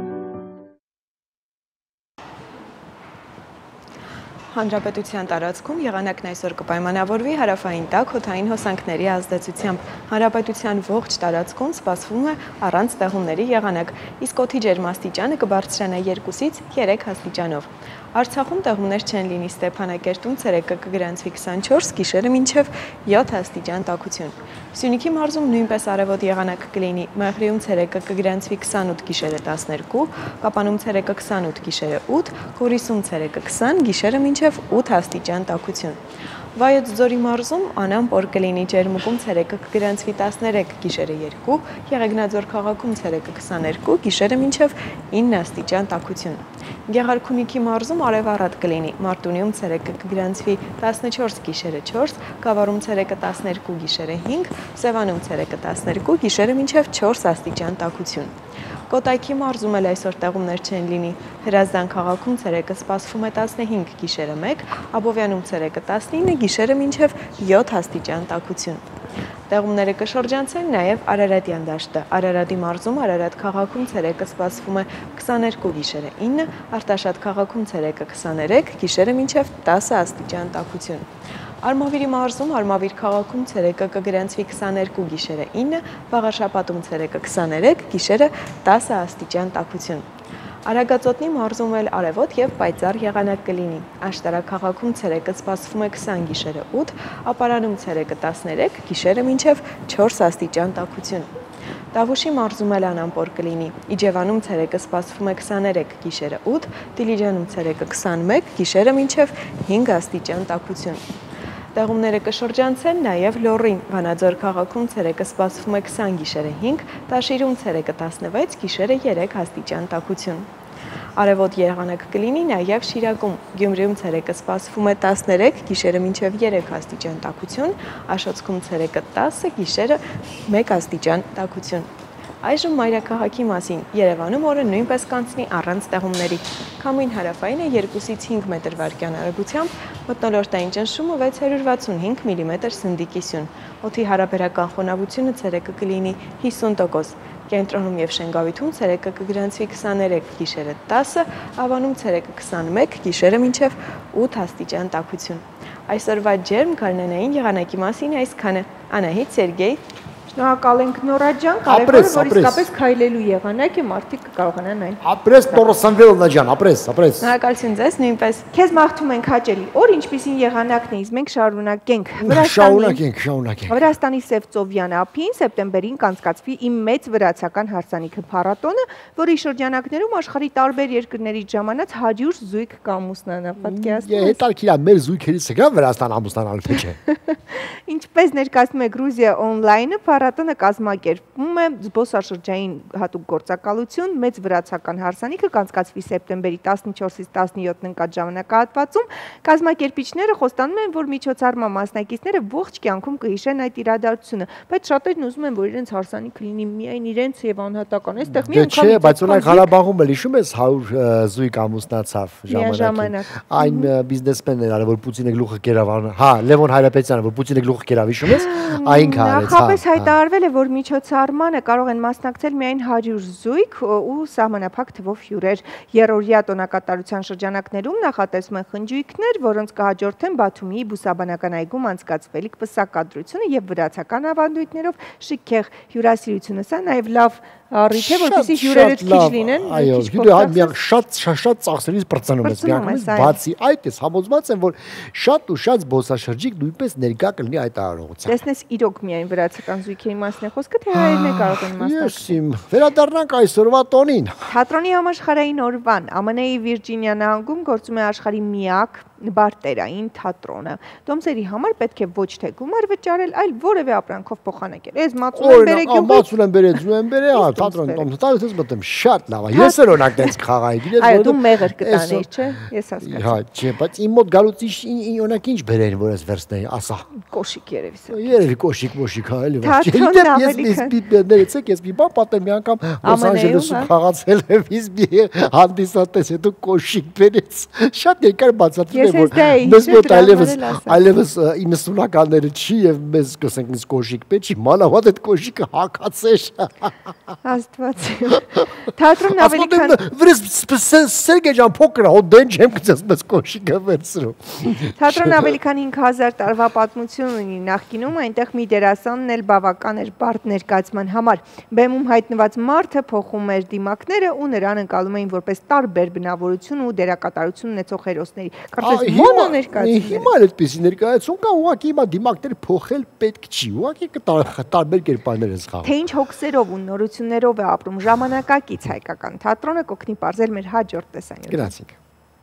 Հանրապետության տարածքում եղանակն այսօր կպայմանավորվի հարավային տաք օդային հոսանքների ազդեցությամբ։ Հանրապետության ողջ տարածքում սպասվում է առանց տեղումների եղանակ, իսկ օդի ջերմաստիճանը կբարձրանա 2-ից 3 աստիճանով։ Արցախում տեղումներ չեն լինի, Ստեփանակերտում ցերեկը կգրանցվի 24, գիշերը մինչև 7 աստիճան տաքություն։ Սյունիքի մարզում նույնպես արևոտ եղանակ կլինի, Մեղրիում ցերեկը կգրանցվի 28, գիշերը 12, Կապանում ցերեկը 28, գիշերը 8, Գորիսում ցերեկը 20, գիշերը մինչև 8 աստիճան տաքություն։ Վայոց ձորի մարզում անամպոր կլինի, Ջերմուկում ցերեկը կգրանցվի 13, գիշերը 2, Եղեգնաձոր քաղաքում ցերեկը 22, գիշերը մինչև 9 աստիճան տաքություն։ Գեղարքունիքի մարզում արևառատ կլինի, Մարտունիում ցերեկը կգրանցվի 14, գիշերը 4, Գավառում ցերեկը 12, գիշերը 5, Սևանում ցերեկը 12, գիշերը մինչև 4 աստիճան տաքություն։ Կոտայքի մարզում էլ այսօր տեղումներ չեն լինի, Հրազդան քաղաքում ցերեկը սպասվում է 15, գիշերը 1, Աբովյանում ցերեկը 19, գիշերը մինչև 7 աստիճան տաքություն։ Տեղումները կշրջանցեն նաև Արարատյան դաշտը, Արարատի մարզում Արարատ քաղաքում ցերեկը սպասվում է 22, գիշերը 9, Արտաշատ քաղաքում ցերեկը 23, գիշերը մինչև 10 աստիճան տաքություն։ Արմավիրի մարզում Արմավիր քաղաքում ցերեկը կգրանցվի 22, գիշերը 9, Վաղարշապատում ցերեկը 23, գիշերը 10 աստիճան տաքություն։ Արագածոտնի մարզում էլ արևոտ եւ պայծառ եղանակ կլինի, Աշտարակ քաղաքում ցերեկը սպասվում է 20, գիշերը 8, Ապարանում ցերեկը 13, գիշերը մինչև 4 աստիճան տաքություն։ Տավուշի մարզում էլ անամպոր կլինի, Իջևանում ցերեկը սպասվում է 23, գիշերը 8, Դիլիջանում ցերեկը 21, գիշերը մինչև 5 աստիճան տաքություն։ Տեղումները կշրջանցեն նաև Լոռին, Վանաձոր քաղաքում ցերեկը սպասվում է 20, գիշերը 5, Տաշիրում ցերեկը 16, գիշերը 3 աստիճան տաքություն։ Արևոտ եղանակ կլինի նաև Շիրակում, Գյումրիում ցերեկը սպասվում է 13, գիշերը մինչև 3 աստիճան տաքություն, Աշոտսկում ցերեկը 10, գիշերը 1 աստիճան տաքություն։ Այժմ մայրաքաղաքի մասին, Երևանում օրը նույնպես կանցնի առանց տեղումների, քամին հարավայինը 2-ից 5 մետր վարկյան արագությամբ, մթնոլորտային ճնշումը 665 մմ սնդիկի սյուն, օդի հարաբերական խոնավությունը ցերեկը կլինի 50%, Կենտրոնում եւ Շենգավիթում ցերեկը կգրանցվի 23, գիշերը 10, Ավանում ցերեկը 21, գիշերը մինչև 8 աստիճան տաքություն։ Այսօրվա ջերմ գարնանային եղանակի մասին այսքանը։ Անահիտ, Սերգեյ։ Շնորհակալ ենք Նորա ջան, կարևորը որ իսկապես քայլելու եղանակ է, մարդիկ կկարողանան այն։ Ապրես Տորոսանվելնա ջան, ապրես։ Շնորհակալություն ձեզ նույնպես։ Քեզ մաղթում ենք հաճելի օր, ինչպիսին եղանակն է, իսկ մենք շարունակենք։ Շարունակենք։ Վրաստանի Սևծովյան ափին սեպտեմբերին կանցկացվի իմ մեծ վրացական հարսանիքը փառատոնը, որի շրջանակներում աշխարհի տարբեր երկրներից ժամանած 100 զույգ կամուսնանա, պատկերացնում եք։ Հետարքիր է մեր զույգերից կգա Վրաստան ամուսնանալու թե չէ։ Ինչպես ներկայացնում է Գրուզիա on-line-ը, փառատոնը կազմակերպվում է զբոսաշրջային հատուկ գործակալություն, մեծ վրացական հարսանիքը կանցկացվի սեպտեմբերի 14-ից 17 ընկած ժամանակահատվածում։ Կազմակերպիչները խոստանում են, որ միջոցառման մասնակիցները ողջ կյանքում կհիշեն այդ իրադարձությունը, բայց շատերն ուզում են, որ իրենց հարսանիքը լինի միայն իրենց եւ անհատական։ Այստեղ մի անգամ չէ, բայց օրինակ Ղարաբաղում էլ հիշում ես 100 զույգ ամուսնացավ ժամանակին։ Այն բիզնեսմենն էր, որ Պուտինը գլուխը կերավ, հա, Լևոն Հայրապետյանը, որ Պուտինը գլուխը կերավ, հիշում ես։ Այն քարեց, հա։ Նախապես հայտարարվել է, որ միջոցառմանը կարող են մասնակցել միայն 100 զույգ ու սահմանափակ թվով հյուրեր։ Երրորդյա տոնակատարության շրջանակներում նախատեսվում են խնջույքներ, որոնց կհաջորդեն Բաթումիի բուսաբանական այգում անցկացվելիք պսակադրությունը եւ վրացական ավանդույթներով շքեղ հյուրասիրությունը։ Սա նաեւ լավ առիթ է, որպեսզի հյուրերը քիչ լինեն։ Այո, դու շատ ծախսերից բրծնում ես միանգամից, բացի այդ ես համոզված եմ, որ շատ ու շատ զբոսաշրջիկ նույնպես ներկա կլինի այդ արարողությամբ։ Տեսնես իրոք միայն վրացական զույգերի մասին է խոսքը, թե հայերն է կարող են մասնակցել։ Ես իմ վերադառնանք այսօրվա տոնին։ Թատրոնի համաշխարհային օրվան ԱՄՆ-ի Վիրջինիա նահանգում գործում է աշխարհի միակ բարտերային թատրոնը։ Տոմսերի համար պետք է ոչ թե գումար վճարել, այլ որևէ ապրանքով փոխանակել։ Ես մածուն եմ բերեք մածուն եմ բերել, հա, թատրոն տոմս տալիս ես մտեմ, շատ լավ է։ Ես էլ օրինակ տենց խաղայի, գիտես, այո, դու մեղր կտաներ, չէ՞։ Ես հասկացա։ Հա, չէ, բայց իմ մոտ գալուց օրինակ ինչ բերեն, որ ես վերցնեի, ասա։ Կոշիկ երևի սա։ Երևի կոշիկ, հա, էլի ոչ։ Ես ներեցեք, ես մի բան պատեմ մի անգամ Լոս Անջելեսում խաղացել եմ, իսկ մի հանդիսատես հետո կոշիկ բերեց։ Շատ երկար բացատրել մեզ մոտ այլևս 90-ականները չի եւ մեզ կսենք ինձ կոշիկ պետք չի, մանավանդ այդ կոշիկը հակացեր։ Աստված։ Թատրոնն ավելի քան Վրես Սերգեյ ջան փոքր հո դեն չեմ գցես մեզ կոշիկը վերցրու։ Թատրոնն ավելի քան 5000 տարվա պատմություն ունի նախկինում, այնտեղ մի դերասանն էլ բավական էր բարդ ներկայացման համար։ Բեմում հայտնված մարդը փոխում էր դիմակները ու նրան ընկալում էին որպես տարբեր բնավորություն ու դերակատարություն ունեցող հերոսների։ Կարծես մոնո ներկայացում։ Հիմա էլ այդպեսի ներկայացում կա, ուղղակի հիմա դիմակները փոխել պետք չի, ուղղակի տարբեր կերպարներ են խաղում։ Թե ինչ հոգսերով ու նորություններով է ապրում ժամանակակից հայկական թատրոնը կօգնի պարզել մեր հաջորդ տեսանյութը։ Գնացինք։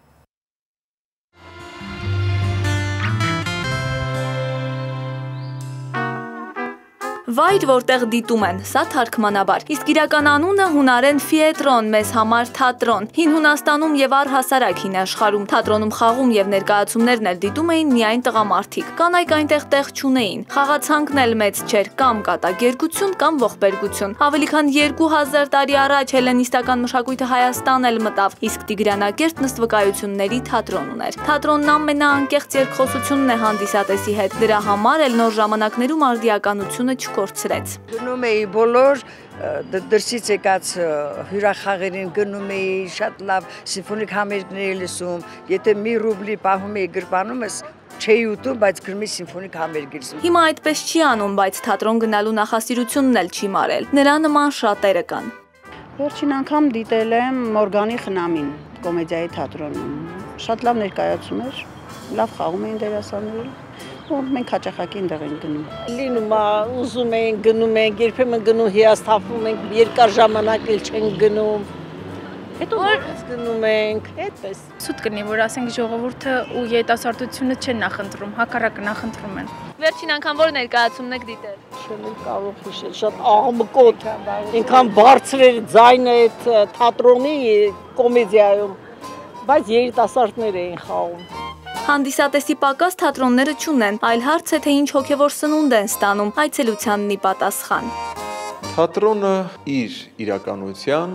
Վայր, որտեղ դիտում են, սա թարգմանաբար։ Իսկ իրական անունը հունարեն Ֆիետրոն, մեզ համար թատրոն։ Հին Հունաստանում եւ առհասարակ հին աշխարհում թատրոնում խաղում եւ ներկայացումներն էլ դիտում էին միայն տղամարդիկ։ Կանայք այնտեղ տեղ չունեին։ Խաղացանկն էլ մեծ չէր, կամ կատակերգություն, կամ ողբերգություն։ Ավելի քան 2000 տարի առաջ հելենիստական մշակույթը Հայաստան էլ մտավ, իսկ Տիգրանակերտն ըստ վկայությունների թատրոն ուներ։ Թատրոնն ամենաանկեղծ երկխոսությունն է հանդիսատեսի հետ։ Դրա համար էլ նոր ժամանակներում արդիականությունը չկորցրեց։ Գնում էի բոլոր դրսից եկած հյուրախաղերին գնում էի, շատ լավ սիմֆոնիկ համերգներ լսում, եթե մի ռուբլի պահում էի գրպանումս չէի ուտում, բայց գրում էի սիմֆոնիկ համերգ լսում։ Հիմա այդպես չի անում, բայց թատրոն գնալու նախասիրությունն էլ չի մարել։ Նրա նման շատերը կան։ Վերջին անգամ դիտել եմ Մորգանի խնամին կոմեդիայի թատրոնում։ Շատ լավ ներկայացում էր, լավ խաղում էին դերասանները։ Մենք հաճախակի այնտեղ ենք գնում։ Լինում է, ուզում ենք, գնում ենք, երբեմն գնում հիասթափվում ենք, երկար ժամանակ էլ չենք գնում։ Հետո նորից գնում ենք, այդպես։ Սուտ կնի, որ ասենք ժողովուրդը ու երիտասարդությունը չեն նախընտրում, հակառակը նախընտրում են։ Վերջին անգամ որ ներկայացումն եք դիտել։ Չեմ կարող հիշել, շատ աղմկոտ, այնքան բարձր էր ձայնը այդ թատրոնի կոմեդիայում, բայց երիտասարդներ էին խաղում։ Հանդիսատեսի պակաս թատրոնները չունեն, այլ հարց է, թե ինչ հոգևոր սնունդ են ստանում, այցելությանն ի պատասխան։ Թատրոնը իր իրականության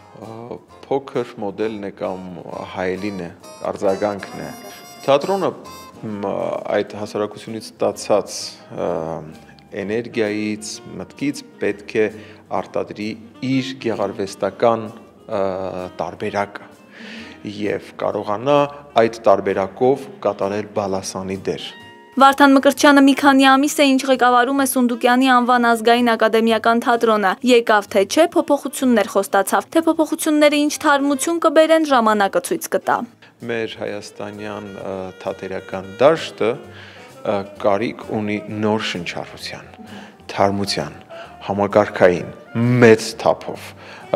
փոքր մոդելն է կամ հայելին է, արձագանքն է։ Թատրոնը այդ հասարակությունից ստացած էներգիայից, մտքից պետք է արտադրի իր գեղարվեստական տարբերակը եւ կարողանա այդ տարբերակով կատարել բալասանի դեր։ Վարդան Մկրտչյանը մի քանի ամիս է ինչ ղեկավարում է Սունդուկյանի անվան ազգային ակադեմիական թատրոնը։ Եկավ թե չէ, փոփոխություններ խոստացավ, թե փոփոխությունները ինչ թարմություն կբերեն, ժամանակը ցույց կտա։ Մեր հայաստանյան թատերական դաշտը կարիք ունի նոր շնչառության, թարմության, համակարգային, մեծ թափով։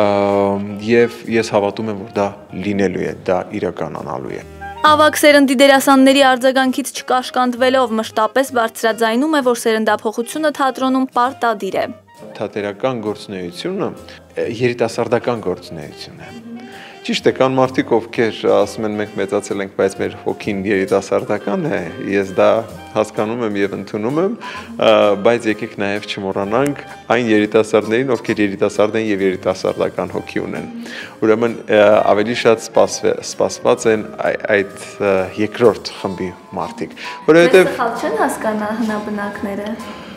Եվ ես հավատում եմ, որ դա լինելու է, դա իրականանալու է։ Ավագ սերնդի դերասանների արձագանքից չկաշկանդվելով մշտապես բարձրաձայնում է, որ սերնդափոխությունը թատրոնում պարտադիր է։ Թատերական գործունեությունը երիտասարդական գործունեություն է։ Ճիշտ է, կան մարդիկ, ովքեր ասում են մենք մեծացել ենք, բայց մեր հոգին երիտասարդական է, ես դա հասկանում եմ եւ ընդունում եմ, բայց եկեք նաեւ չմոռանանք այն երիտասարդներին, ովքեր երիտասարդ են եւ երիտասարդական հոգի ունեն։ Ուրեմն ավելի շատ սպասված են այդ երկրորդ խմբի մարդիկ, որովհետեւ սխալ չեն հասկանա հնաբնակները։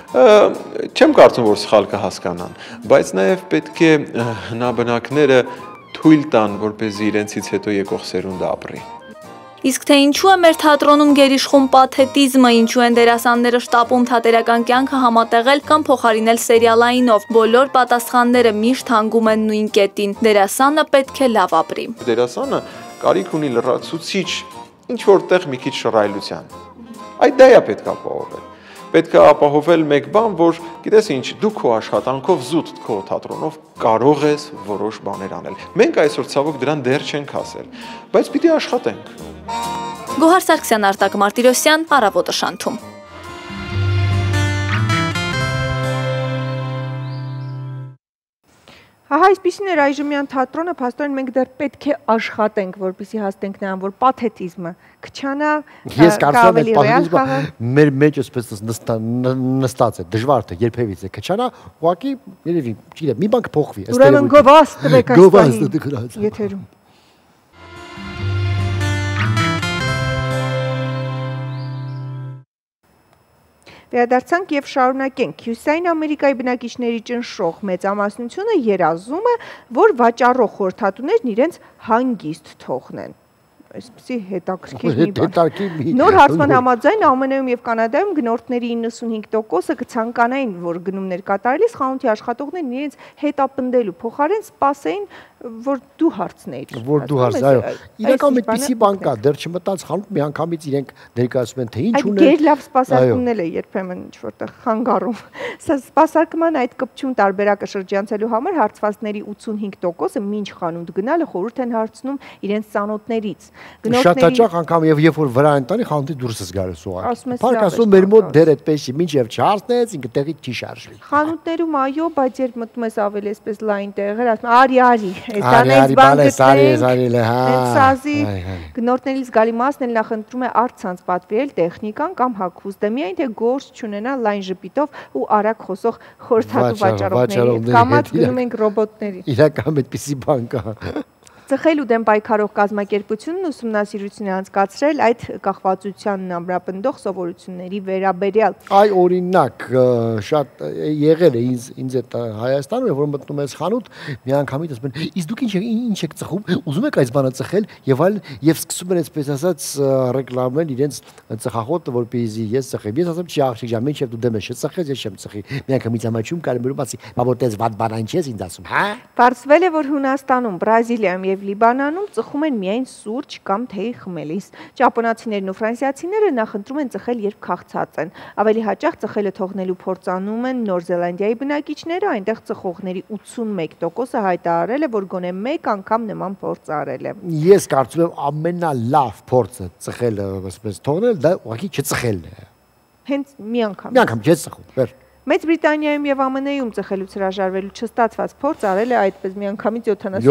Չեմ կարծում, որ սխալ կհասկանան, բայց նաեւ պետք է հնաբնակները թույլ տան, որպեսզի իրենցից հետո եկող սերունդը ապրի։ Իսկ թե ինչու է մեր թատրոնում գերիշխում պաթետիզմը, ինչու են դերասանները շտապում թատերական կյանքը համատեղել կամ փոխարինել սերիալայինով, բոլոր պատասխանները միշտ հանգում են նույն կետին՝ դերասանը պետք է լավ ապրի։ Դերասանը կարիք ունի լրացուցիչ ինչ-որտեղ մի քիչ շռայլության։ Այդ դա է պետք ապահովել։ Պետք է ապահովել մեկ բան, որ գիտես ինչ, դու քո աշխատանքով զուտ քո թատրոնով կարող ես որոշ բաներ անել։ Մենք այսօր ցավոք դրան դեռ չենք հասել, բայց պիտի աշխատենք։ Գոհար Սարգսյան, Արտակ Մարտիրոսյան, Առավոտը շանթում։ Ահա այսպիսին էր այժմյան թատրոնը, փաստորեն մենք դեռ պետք է աշխատենք, որպեսզի հասնենք նրան, որ պաթետիզմը քչանա, ես կարծում եմ պաթետիզմը մեր մեջ այսպես նստած է, դժվար թե երբևիցե քչանա, ուղղակի երևի, չգիտեմ, մի բան կփոխվի, ուրեմն գովաս տվեք այս եթերում։ Վերադարձանք եւ շարունակենք։ Հյուսիսային Ամերիկայի բնակիչների ճնշող մեծամասնությունը երազում է, որ վաճառող խորհրդատուներն իրենց հանգիստ թողնեն։ Այսպեսի հետաքրքիր մի բան։ Նոր հարցման համաձայն ԱՄՆ-ում եւ Կանադայում գնորդների 95%-ը կցանկանային, որ գնումներ կատարելիս խանութի աշխատողներն իրենց հետապնդելու փոխարեն սպասեին, որ դու հարցնեիր։ Որ դու հարց, այո։ Իրական այդպիսի բան կա, դեռ չմտած խանութ միանգամից իրենք ներկայացում են, թե ինչ ունեն։ Այդ լավ սպասարկումն է երբեմն ինչ-որտեղ խանգարում։ Սա սպասարկման այդ կպչուն տարբերակը շրջանցելու համար հարցվածների 85%-ը մինչ խանութ գնալը խորհուրդ են հարցնում իրենց ծանոթներից։ Շատ հաճախ անգամ եւ երբ որ վրա են տանի խանութի դուրս ես գալիս սուղա։ Փառք ասում մեր մոտ դեռ այդպես չի, մինչեւ չհարցնեց, ինքը տեղից չի շարժվի։ Խանութներում այո, բայց երբ մտնում ես ավելի այսպես լայն տեղեր, ասում արի, այս բանը սազի գնորդներից գալի մասն էլ նախընտրում է առցանց պատվիրել տեխնիկան կամ հագուստը, միայն թե գործ չունենա լայն ժպիտով ու արագ խոսող խորհրդատու վաճառողների։ Կամած գնում ենք ռոբոտների։ Իրական այդպիսի բան կա։ Ծխելու դեմ պայքարող կազմակերպությունն ուսումնասիրություն է անցկացրել այդ կախվածությանն ամրապնդող սովորությունների վերաբերյալ։ Այ օրինակ շատ եղել է ինձ այդ Հայաստանում, որ մտնում ես խանութ, միանգամից ասում են, իսկ դուք ինչ եք ծխում, ուզում եք այս բանը ծխել եւ այլն, եւ սկսում են այսպես ասած ռեկլամել իրենց ծխախոտը, որպեսզի ես ծխեմ։ Ես ասում չի աղջիկ ջան, մինչեւ դու դեմ ես չծխես, ես չեմ ծխի։ Միանգամից ամաչում կարմերում ասի, բա որտես վատ բան այն չես ինձ ասում, հա։ Պարզվել է, որ Հունաստանում, Բրազիլիայում եւ Լիբանանում ծխում են միայն սուրճ կամ թեյ խմելիս։ Ճապոնացիներն ու ֆրանսիացիները նախընտրում են ծխել, երբ քաղցած են։ Ավելի հաճախ ծխելը թողնելու փորձանում են Նոր Զելանդիայի բնակիչները, այնտեղ ծխողների 81%-ը հայտարարել է, որ գոնե մեկ անգամ նման փորձ արել է։ Ես կարծում եմ ամենալավ փորձը ծխելը, այսպես թողնել, դա ուղղակի չծխելն է։ Հենց մի անգամ։ Մի անգամ չես ծխում, վեր։ Մեծ Բրիտանիայում եւ ԱՄՆ-ում ծխելուց հրաժարվելու չստացված փորձ արել է այդպես միանգամից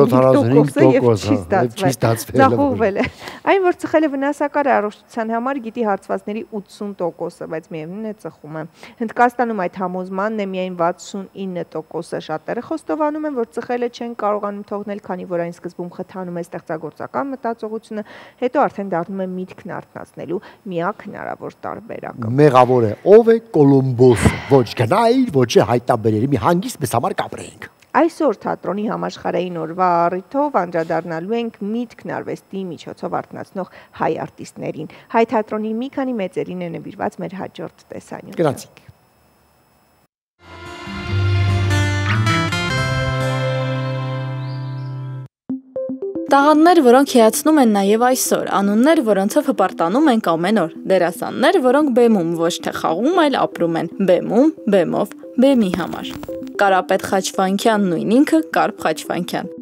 75%-ը եւ չի ստացվել։ Ձախողվել է։ Այն որ ծխելը վնասակար է առողջության համար, գիտի հարցվածների 80%-ը, բայց միևնույն է ծխում է։ Հնդկաստանում այդ համոզմանն է միայն 69%-ը։ Շատերը խոստովանում են, որ ծխելը չեն կարողանում թողնել, քանի որ այն սկզբում խթանում է ստեղծագործական մտածողությունը, հետո արդեն դառնում է միտքն արթնացնելու միակ հնարավոր տարբերակը։ Մեղավոր է, ով է Կոլումբոսը, ոչ գնայր, ոչ հայտաբերերի մի հանգիստ մեզ համար կապրենք։ Այսօր թատրոնի համաշխարհային օրվա առիթով անդրադառնալու ենք միտքն արվեստի միջոցով արթնացնող հայ արտիստներին։ Հայ թատրոնի մի քանի մեծերին է նվիրված մեր հաջորդ տեսանյութը։ Գնացինք։ Տաղանդներ, որոնք հիացնում են նաև այսօր, անուններ, որոնցով հպարտանում ենք ամեն օր, դերասաններ, որոնք բեմում ոչ թե խաղում, այլ ապրում են, բեմում, բեմով, բեմի համար։ Կարապետ Խաչվանքյան նույն ինքը Կարպ Խաչվանքյան։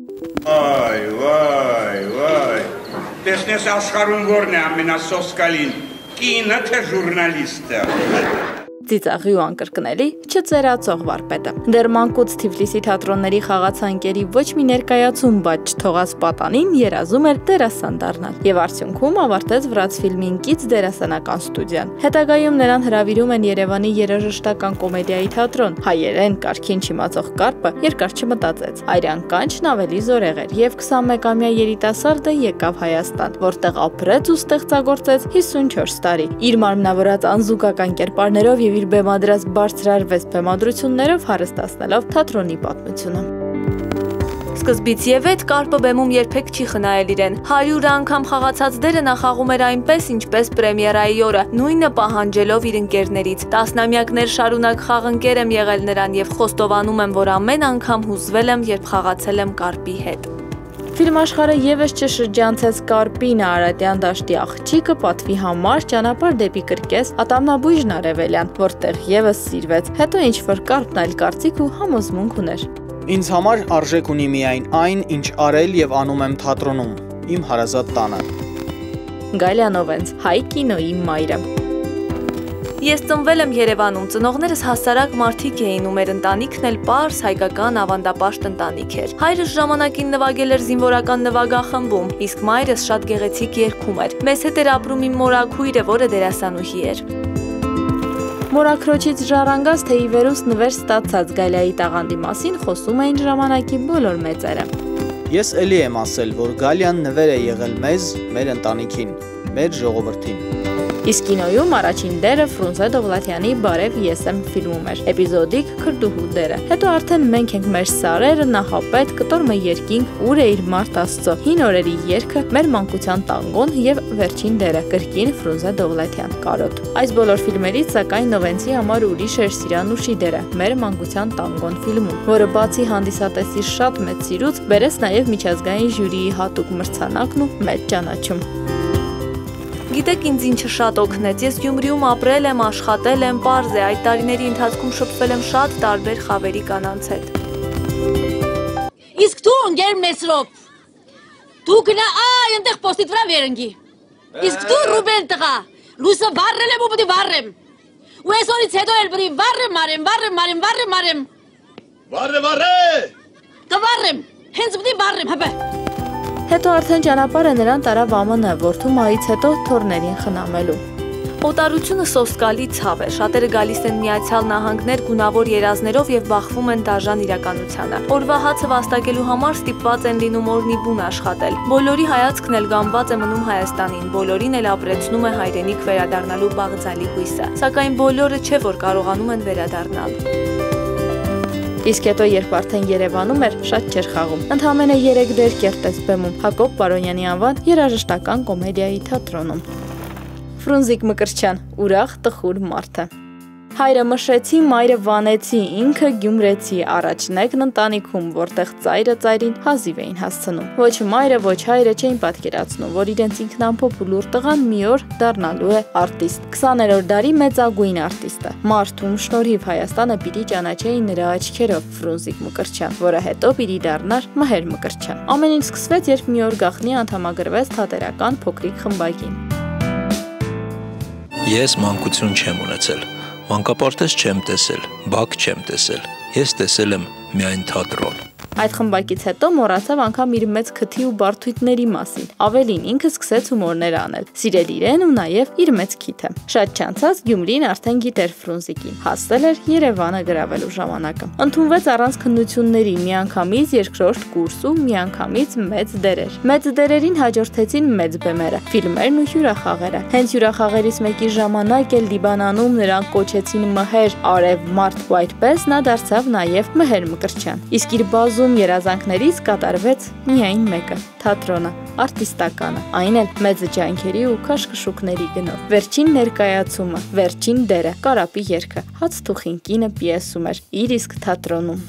Վայ, տեսնես աշխարհում որն է ամենասոսկալին, կինը թե ժուրնալիստը։ Ծիծաղի ու անկրկնելի չծերացող վարպետը։ Դեռ մանկուց Թիֆլիսի թատրոնների խաղացանկերի ոչ մի ներկայացում, բայց չթողած պատանին երազում էր դերասան դառնալ եւ արդյունքում ավարտեց Վրացֆիլմին կից դերասանական ստուդիան։ Հետագայում նրան հրավիրում են Երևանի երաժշտական կոմեդիայի թատրոն։ Հայերեն կարգին չիմացող Կարպը երկար չմտածեց։ Այրան կանչն ավելի զորեղ էր եւ 21-ամյա երիտասարդը եկավ Հայաստան, որտեղ ապրեց ու ստեղծագործեց 54 տարի։ Իր մարմնավորած անզուգական կերպարներով եւ իր բեմադրած բարձրարվեստ բեմադրություններով հարստացնելով թատրոնի պատմությունը։ Սկզբից եւ այդ Կարպը բեմում երբեք չի խնայել իրեն։ 100 անգամ խաղացած դերը նա խաղում էր այնպես, ինչպես պրեմիերայի օրը, նույնը պահանջելով իր ընկերներից։ Տասնամյակներ շարունակ խաղընկեր եմ եղել նրան եւ խոստովանում եմ, որ ամեն անգամ հուզվել եմ, երբ խաղացել եմ Կարպի հետ։ Ֆիլմ աշխարհը եւս չշրջանցեց Կարպին Արարատյան դաշտի աղջիկը պատվի համար ճանապարհ դեպի Կրկես Ատամնաբույժն Արևելյան, որտեղ եւս սիրվեց։ Հետո ինչ որ Կարպն այլ կարծիք ու համոզմունք ուներ։ Ինձ համար արժեք ունի միայն այն, ինչ արել եւ անում եմ թատրոնում, իմ հարազատ տանը։ Գալյան Օվենս, հայ կինոյի մայրը։ Ես ծնվել եմ Երևանում, ծնողներս հասարակ մարդիկ էին ու մեր ընտանիքն էլ պարզ հայկական ավանդապաշտ ընտանիք էր։ Հայրս ժամանակին նվագել էր զինվորական նվագախմբում, իսկ մայրս շատ գեղեցիկ երգում էր։ Մեզ հետ էր ապրում իմ մորաքույրը, որը դերասանուհի էր։ Մորաքրոջից ժառանգած թե ի վերուս նվեր ստացած Գալիայի տաղանդի մասին խոսում էին ժամանակի բոլոր մեծերը։ Ես էլի եմ ասել, որ Գալյան նվեր է եղել մեզ, մեր ընտանիքին, մեր ժողովրդին։ Իսկ կինոյում առաջին դերը Ֆրունզե Դովլաթյանի Բարև ես եմ ֆիլմում էր, էպիզոդիկ քրդուհու դերը։ Հետո արդեն մենք ենք մեր սարերը, Նահապետ, Կտոր մը երկինք, ուր է իր մարդ Աստծո, Հին օրերի երգը, Մեր մանկության տանգոն եւ վերջին դերը կրկին Ֆրունզե Դովլաթյան Կարոտ։ Այս բոլոր ֆիլմերից սակայն Նովենցի համար ուրիշ էր Սիրանուշի դերը Մեր մանկության տանգոն ֆիլմում, որը բացի հանդիսատեսի շատ մեծ սիրուց, բերեց նաեւ միջազգային ժյուրիի հատուկ մրցանակն ու մեծ ճանաչում։ Գիտեք, ինձ ինչը շատ օգնեց, ես Գյումրիում ապրել եմ, աշխատել եմ, պարզ է, այդ տարիների ընթացքում շփվել եմ շատ տարբեր խավերի կանանց հետ։ Իսկ դու ընկեր Մեսրոպ, դու գնա այ այնտեղ պոստիդ վրա վերընկի, իսկ դու Ռուբեն տղա, լույսը վառել եմ ու պտի վառեմ, ու այսօրից հետո էլ բրի վառեմ, կվառեմ, հենց պտի վառեմ, հպե։ Հետո արդեն ճանապարհը նրան տարավ ԱՄՆ, որդու մահից հետո թորներին խնամելու։ Օտարությունը սոսկալի ցավ է, շատերը գալիս են Միացյալ Նահանգներ գունավոր երազներով եւ բախվում են դաժան իրականությանը։ Օրվա հացը վաստակելու համար ստիպված են լինում օրնի բուն աշխատել։ Բոլորի հայացքն էլ գամված է մնում Հայաստանին, բոլորին էլ ապրեցնում է հայրենիք վերադառնալու բաղձալի հույսը։ Սակայն բոլորը չէ, որ կարողանում են վերադառնալ։ Իսկ հետո երբ արդեն Երևանում էր, շատ չէր խաղում։ Ընդամենը 3 դեր կերտեց բեմում Հակոբ Պարոնյանի անվան երաժշտական կոմեդիայի թատրոնում։ Ֆրունզիկ Մկրտչյան, ուրախ տխուր մարդը։ Հայրը մշեցի, մայրը վանեցի, ինքը գյումրեցի, առաջնեկն ընտանիքում, որտեղ ծայրը ծայրին հազիվ էին հասցնում։ Ոչ մայրը, ոչ հայրը չէին պատկերացնում, որ իրենց ինքնամփոփ ու լուր տղան մի օր դառնալու է արտիստ։ 20-րդ դարի մեծագույն արտիստը։ Մարդում շնորհիվ Հայաստանը պիտի ճանաչեին նրա աչքերով Ֆրունզիկ Մկրտչյան, որը հետո պիտի դառնար Մհեր Մկրտչյան։ Ամեն ինչ սկսվեց, երբ մի օր գաղտնի անդամագրվեց թատերական փոքրիկ խմբակին։ Ես մանկություն չեմ ունեցել, մանկապարտեզ չեմ տեսել, բակ չեմ տեսել, ես տեսել եմ միայն թատրոն։ Այդ խմբակից հետո մոռացավ անգամ իր մեծ քթի ու բարդույթների մասին։ Ավելին ինքը սկսեց հումորներ անել, սիրել իրեն ու նաև իր մեծ քիթը։ Շատ չանցած Գյումրին արդեն գիտեր Ֆրունզիկին, հասել էր Երևանը գրավելու ժամանակը։ Ընդունվեց առանց քննությունների, միանգամից երկրորդ կուրս ու միանգամից մեծ դերեր։ Մեծ դերերին հաջորդեցին մեծ բեմերը, ֆիլմերն ու հյուրախաղերը։ Հենց հյուրախաղերից մեկի ժամանակ էլ Լիբանանում նրան կոչեցին Մհեր Արև Մարդ ու այդպես նա դարձավ նաև Մհեր Մկրտչյան։ Իսկ իր բազում երազանքներից կատարվեց միայն մեկը՝ թատրոնը, արտիստականը, այն էլ մեծ ջանքերի ու քաշքշուկների գնով։ Վերջին ներկայացումը, վերջին դերը, Կարապի երգը, Հաց Թուխին կինը պիեսում էր իր իսկ թատրոնում։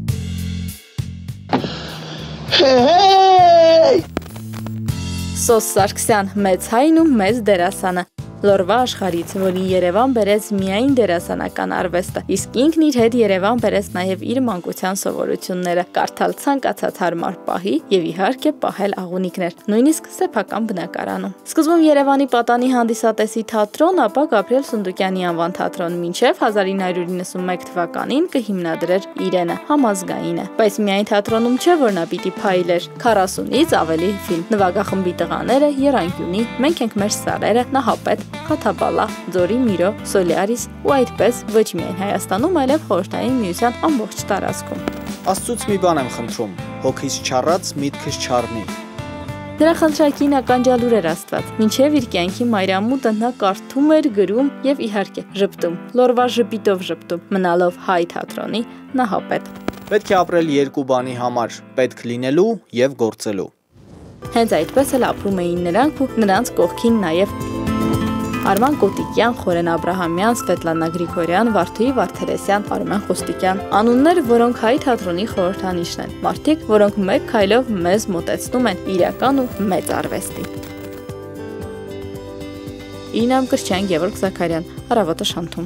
Սոս Սարգսյան, մեծ հայն ու մեծ դերասանը, Լորվա աշխարհից, որին Երևան բերեց միայն դերասանական արվեստը, իսկ ինքն իր հետ Երևան բերեց նաև իր մանկության սովորությունները, կարդալ ցանկացած հարմար պահի եւ իհարկե պահել աղունիկներ, նույնիսկ սեփական բնակարանում։ Սկզբում Երևանի պատանի հանդիսատեսի թատրոն, ապա Գաբրիել Սունդուկյանի անվան թատրոն, մինչև 1991 թվականին կհիմնադրեր իրենը, համազգայինը, բայց միայն թատրոնում չէ, որ նա պիտի փայլեր, 40-ից ավելի ֆիլմ, նվագախմբի տղաները, Եռանկյունի, Մենք ենք մեր սարերը, Նահապետ, Խաթաբալա, Ձորի Միրո, Սոլիարիս ու այդպես ոչ միայն Հայաստանում, այլև Խորհրդային Միության ամբողջ տարածքում։ Աստծուց մի բան եմ խնդրում, հոգիս չառած, միտքս չառնի։ Դրա խնդրակին ականջալուր էր Աստված, մինչև իր կյանքի մայրամուտը նա կարդում էր, գրում եւ իհարկե ժպտում, Լորվա ժպիտով ժպտում, մնալով հայ թատրոնի Նահապետ։ Պետք է ապրել երկու բանի համար՝ պետք լինելու եւ գործելու։ Հենց այդպես էլ ապրում էին նրանք ու նրանց կողքին նաև Արման Կոտիկյան, Խորեն Աբրահամյան, Սվետլանա Գրիգորյան, Վարդուհի Վարդերեսյան, Արմեն Խոստիկյան, անուններ, որոնք հայ թատրոնի խորհրդանիշն են, մարդիկ, որոնք մեկ քայլով մեզ մոտեցնում են իրական ու մեծ արվեստի։ Իրինա Մկրտչյան, Գևորգ Զաքարյան, Առավոտը Շանթում։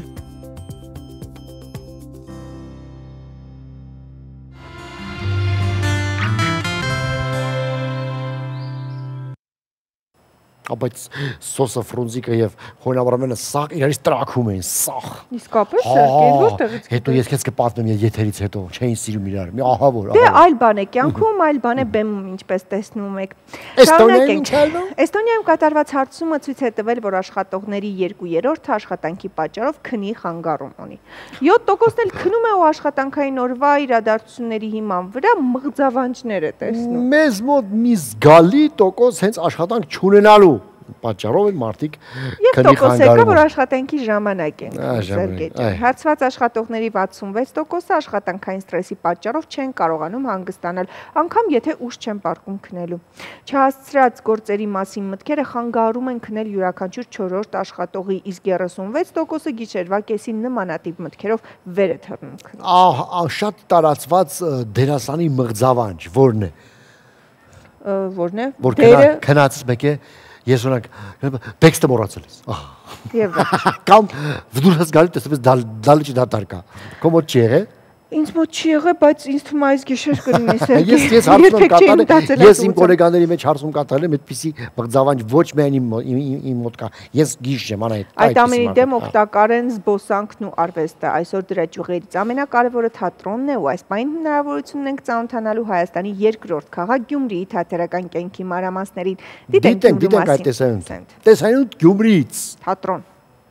Բայց Սոսը Ֆրունզիկը եւ Խորեն Աբրահամյանը սաղ իրարից տրակում էին, սաղ։ Իսկապես շարքեր որտեղից։ Հետո ես քեզ կպատմեմ եթերից հետո, չէին սիրում իրար։ Մի ահա որ։ Դե այլ բան է կյանքում, այլ բան է բեմում, ինչպես տեսնում եք։ Էստոնիայում ինչ ալնում։ Էստոնիայում կատարված հարցումը ցույց է տվել, որ աշխատողների 2/3-ը աշխատանքի պատճառով քնի խանգարում ունի։ 7%-ն էլ քնում է ու աշխատանքային օրվա իրադարձությունների հիման վրա մղձավանջներ է տեսնում։ Մեզ մոտ մի զգալի տոկոս հենց աշխատանք չունենալու պատճառով են մարդիկ Եվ քնի տոկոս եկա, խանգարում։ որ աշխատանքի ժամանակ են Սերգեյ։ Հարցված աշխատողների 66%-ը աշխատանքային ստրեսի պատճառով չեն կարողանում հանգստանալ, անգամ եթե ուշ չեն պարկում քնելու։ Չհասցրած գործերի մասին մտքերը խանգարում են քնել յուրաքանչյուր 4-րդ աշխատողի, իսկ 36%-ը գիշերվա կեսին նմանատիպ մտքերով վեր է թռնում քնել։ Շատ տարածված դերասանի մղձավանջ որն է։ Որն է։ Որ քնածից մեկ է, ես օրինակ տեքստը մոռացել ես։ Եվ կամ դու ես գալի տեսնես դալիճի դատարկա։ Կոմ ոչ չի եղել։ Ինձ մոտ չի եղել, բայց ինձ թվում է այս գիշեր կլինի Սերգեյ։ Ես հարցում եմ կատարել, ես իմ գոլեգաների մեջ հարցում կատարել եմ այդպիսի մղձավանջ ոչ միայն իմ մոտ կա։ Ես գիշ եմ անա այդ ամենի դեմ օգտակար են զբոսանքն ու արվեստը։ Այսօր դրա ճյուղերից ամենակարևորը թատրոնն է ու այս պայն հնարավորություն ունենք ծանոթանալու Հայաստանի երկրորդ քաղաք Գյումրիի թատերական կյանքի մանրամասներին։ Դիտենք այդ տեսանյութ։ Տեսանյութ Գյումրիից։ Թատրոն։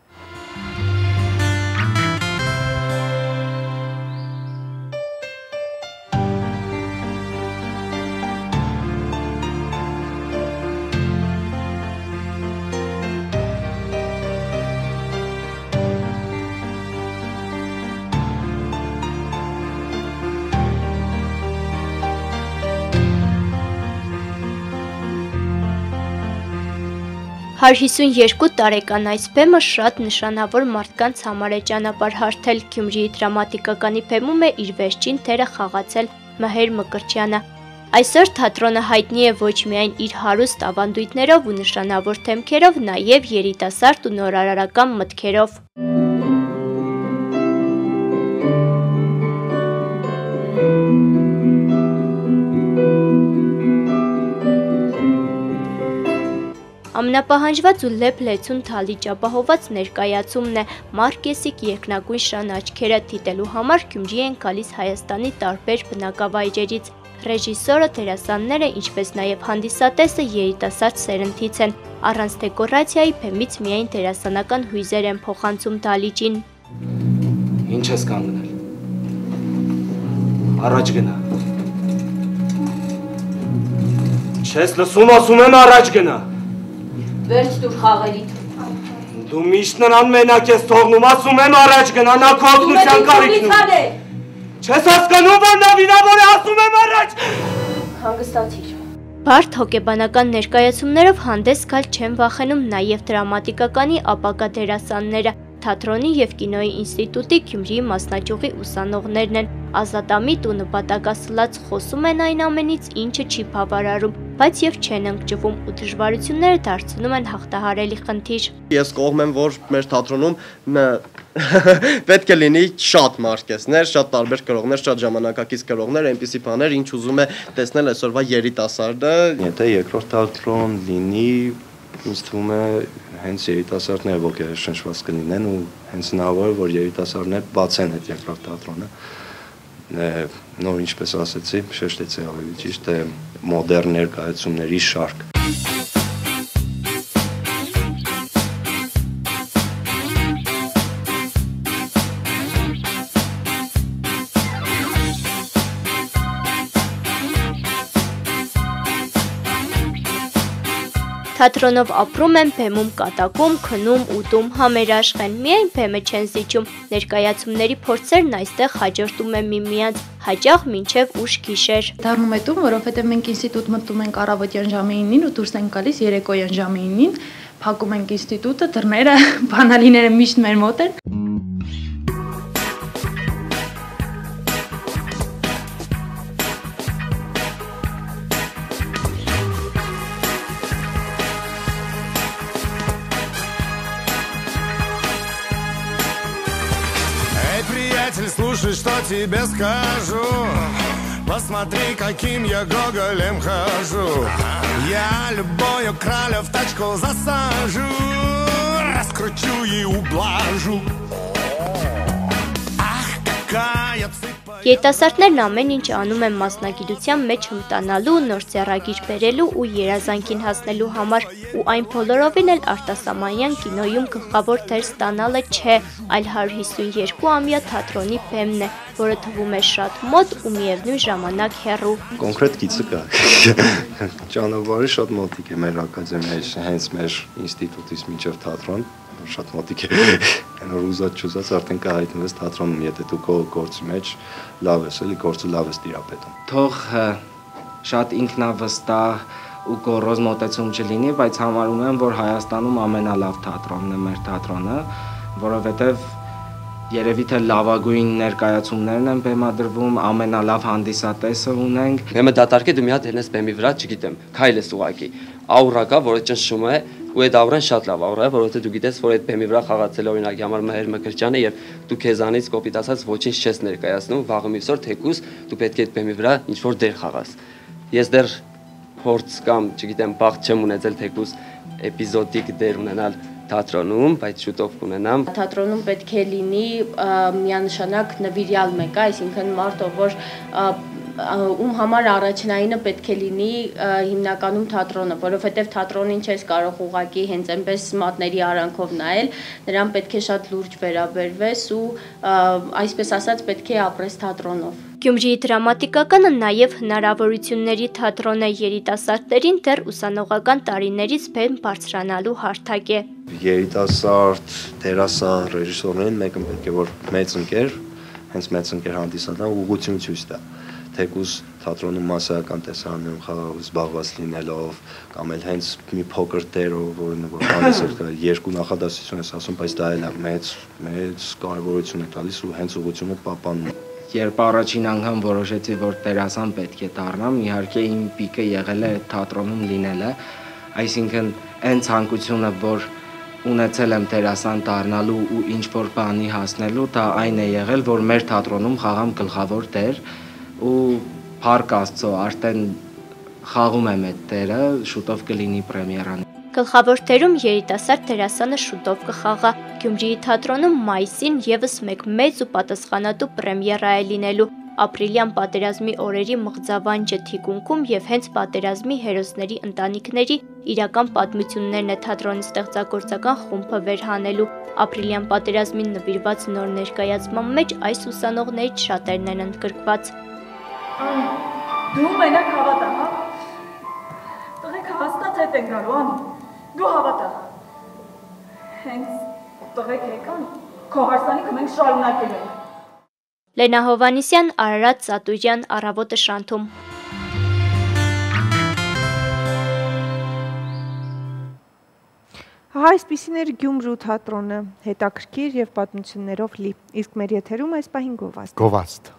Հար 52 տարեկան այս բեմը շատ նշանավոր մարդկանց համար է ճանապարհ հարթել Գյումրիի դրամատիկականի բեմում է իր վերջին թերը խաղացել Մհեր Մկրտչյանը։ Այսօր թատրոնը հայտնի է ոչ միայն իր հարուստ ավանդույթներով ու նշանավոր թեմքերով, նաև երիտասարդ ու նորարարական մտքերով։ Ամենապահանջված ու լեփ-լեցուն թալիճ ապահոված ներկայացումն է Մարկեսիկ երկնագույն շան աչքերը դիտելու համար Գյումրի են գալիս Հայաստանի տարբեր բնակավայրերից։ Ռեժիսորը, դերասանները, ինչպես նաև հանդիսատեսը երիտասարդ սերնդից են։ Առանց դեկորացիայի բեմից միայն դերասանական հույզեր են փոխանցում թալիճին։ Ինչ ես կանգնել։ Առաջ գնա։ Չես լսում, ասում եմ առաջ գնա։ Վերջ դուր խաղերիդ։ Դու միշտ նրան մենակ ես թողնում, ասում եմ առաջ գնա, նա քո օգնության կարիքն ունի։ Չես հասկանում, որ նա վինավոր է, ասում եմ առաջ։ Հանգստացիր։ Բարդ հոգեբանական ներկայացումներով հանդես գալ չեն վախենում նաև դրամատիկականի ապագա դերասանները։ Թատրոնի և կինոյի ինստիտուտի Գյումրիի մասնաճյուղի ուսանողներն են, ազատամիտ ու նպատակասլաց խոսում են այն ամենից, ինչը չի բավարարում, բայց և չեն ընկճվում ու դժվարությունները դարձնում են հաղթահարելի խնդիր։ Ես կողմ եմ, որ մեր թատրոնում պետք է լինի շատ մարկեսներ, շատ տարբեր կրողներ, շատ ժամանակակից կրողներ, այնպիսի բաներ, ինչ ուզում է տեսնել այսօրվա երիտասարդը։ Եթե երկրորդ թատրոն լինի, ինձ թվում է հենց երիտասարդները ոգեշնչված կլինեն ու հենց հնարավոր է, որ երիտասարդներ բացեն այդ երկրորդ թատրոնը։ Նոր ինչպես ասեցի, շեշտեցի ավելի ճիշտ է մոդեռն ներկայացումների շարք։ Թատրոնով ապրում են, բեմում կատակում, քնում, ուտում, համերաշխ են, միայն բեմը չեն զիջում, ներկայացումների փորձերն այստեղ հաջորդում են միմյանց, հաճախ մինչև ուշ գիշեր։ Դառնում է տուն, որովհետև մենք ինստիտուտ մտնում ենք առավոտյան ժամը 9-ին ու դուրս ենք գալիս երեկոյան ժամը 9-ին, փակում ենք ինստիտուտը, դռները, բանալիները միշտ մեր մոտ են։ Слушай, что тебе скажу. Посмотри, каким я гоголем хожу. Я любую краля в тачку засажу, раскручу и ублажу. Ах, какая цыпа. Երիտասարդներն ամեն ինչ անում են մասնագիտության մեջ հմտանալու, նոր ձեռագիր բերելու ու երազանքին հասնելու համար, ու այն բոլորովին էլ արտասահմանյան կինոյում գլխավոր դեր ստանալը չէ, այլ 152-ամյա թատրոնի բեմն է, որը թվում է շատ մոտ ու միևնույն ժամանակ հեռու։ Կոնկրետ գիծը կա։ Ճանապարհը շատ մոտիկ է մեր ակադեմիայից, հենց մեր ինստիտուտից մինչև թատրոն, շատ մոտիկ է։ Այնօր ուզած չուզած արդեն կհայտնվես թատրոնում, եթե դու քո գործի մեջ լավ ես, էլի գործը լավ ես տիրապետում։ Թող շատ ինքնավստահ ու գոռոզ մոտեցում չլինի, բայց համարում եմ, որ Հայաստանում ամենալավ թատրոնն է մեր թատրոնը, որովհետև երևի թե լավագույն ներկայացումներն են բեմադրվում, ամենալավ հանդիսատեսը ունենք։ Բեմը դատարկե դու մի հատ ելնես բեմի վրա, չգիտեմ, քայլ ես ուղակի։ Աուրա կա, որը ճնշում է, ու այդ աուրան շատ լավ աուրա է, որովհետև դու գիտես, որ այդ բեմի վրա խաղացել օրինակի համար Մհեր Մկրտչյանը եւ դու քեզանից կոպիտ ասած ոչինչ չես ներկայացնում, վաղը մյուսօր թեկուզ դու պետք է այդ բեմի վրա ինչ որ դեր խաղաս։ Ես դեռ փորձ կամ, չգիտեմ, բախտ չեմ ունեցել թեկուզ էպիզոդիկ դեր ունենալ թատրոնում, բայց շուտով կունենամ։ Թատրոնում պետք է լինի միանշանակ նվիրյալ մեկը, այսինքն մարդը, որ ում համար առաջնայինը պետք է լինի հիմնականում թատրոնը, որովհետև թատրոնին չես կարող ուղղակի հենց այնպես մատների արանքով նայել, նրան պետք է շատ լուրջ վերաբերվես ու այսպես ասած պետք է ապրես թատրոնով։ Գյումրիի դրամատիկականը նաև հնարավորությունների թատրոն է, երիտասարդներին դեռ ուսանողական տարիներից բեմ բարձրանալու հարթակ է։ Երիտասարդ դերասան ռեժիսորներին մեկը պետք է որ մեծ ընկեր, հենց մեծ ընկեր հանդիսանա ուղղություն ցույց տա։ Թեկուզ թատրոնում մասսայական տեսարաններում խաղաղ զբաղված լինելով կամ էլ հենց մի փոքր դերով, որ հանդիսել կա, երկու նախադասություն ես ասում, բայց դա էլ է մեծ կարևորություն է տալիս ու հենց ուղղությունը պահպանում։ Երբ առաջին անգամ որոշեցի, որ դերասան պետք է դառնամ, իհարկե իմ պիկը եղել է թատրոնում լինելը, այսինքն այն ցանկությունը, որ ունեցել եմ դերասան դառնալու ու ինչ որ բանի հասնելու, դա այն է եղել, որ մեր թատրոնում խաղամ գլխավոր դեր ու փառք Աստծո, արդեն խաղում եմ այդ դերը, շուտով կլինի պրեմիերան։ Գլխավոր դերում երիտասարդ դերասանը շուտով կխաղա Գյումրիի թատրոնում մայիսին եւս մեկ մեծ ու պատասխանատու պրեմիերա է լինելու ապրիլյան պատերազմի օրերի մղձավանջը թիկունքում եւ հենց պատերազմի հերոսների ընտանիքների իրական պատմություններն է թատրոնի ստեղծագործական խումբը վերհանելու։ Ապրիլյան պատերազմին նվիրված նոր ներկայացման մեջ այս ուսանողներից շատերն են ընդգրկված։ Դու մենակ հավատա, հա։ Տղեկ հաստատ հետ են գալու, անի։ Դու հավատա։ Հենց տղեկ եկան, քո հարսանիքը մենք շարունակելու ենք։ Լենա Հովանիսյան, Արարատ Սատուրյան, Առավոտը Շանթում։ Այսպիսին էր Գյումրու թատրոնը, հետաքրքիր եւ պատմություններով լի։ Իսկ մեր եթերում այս պահին գովազդ։ Գովազդ։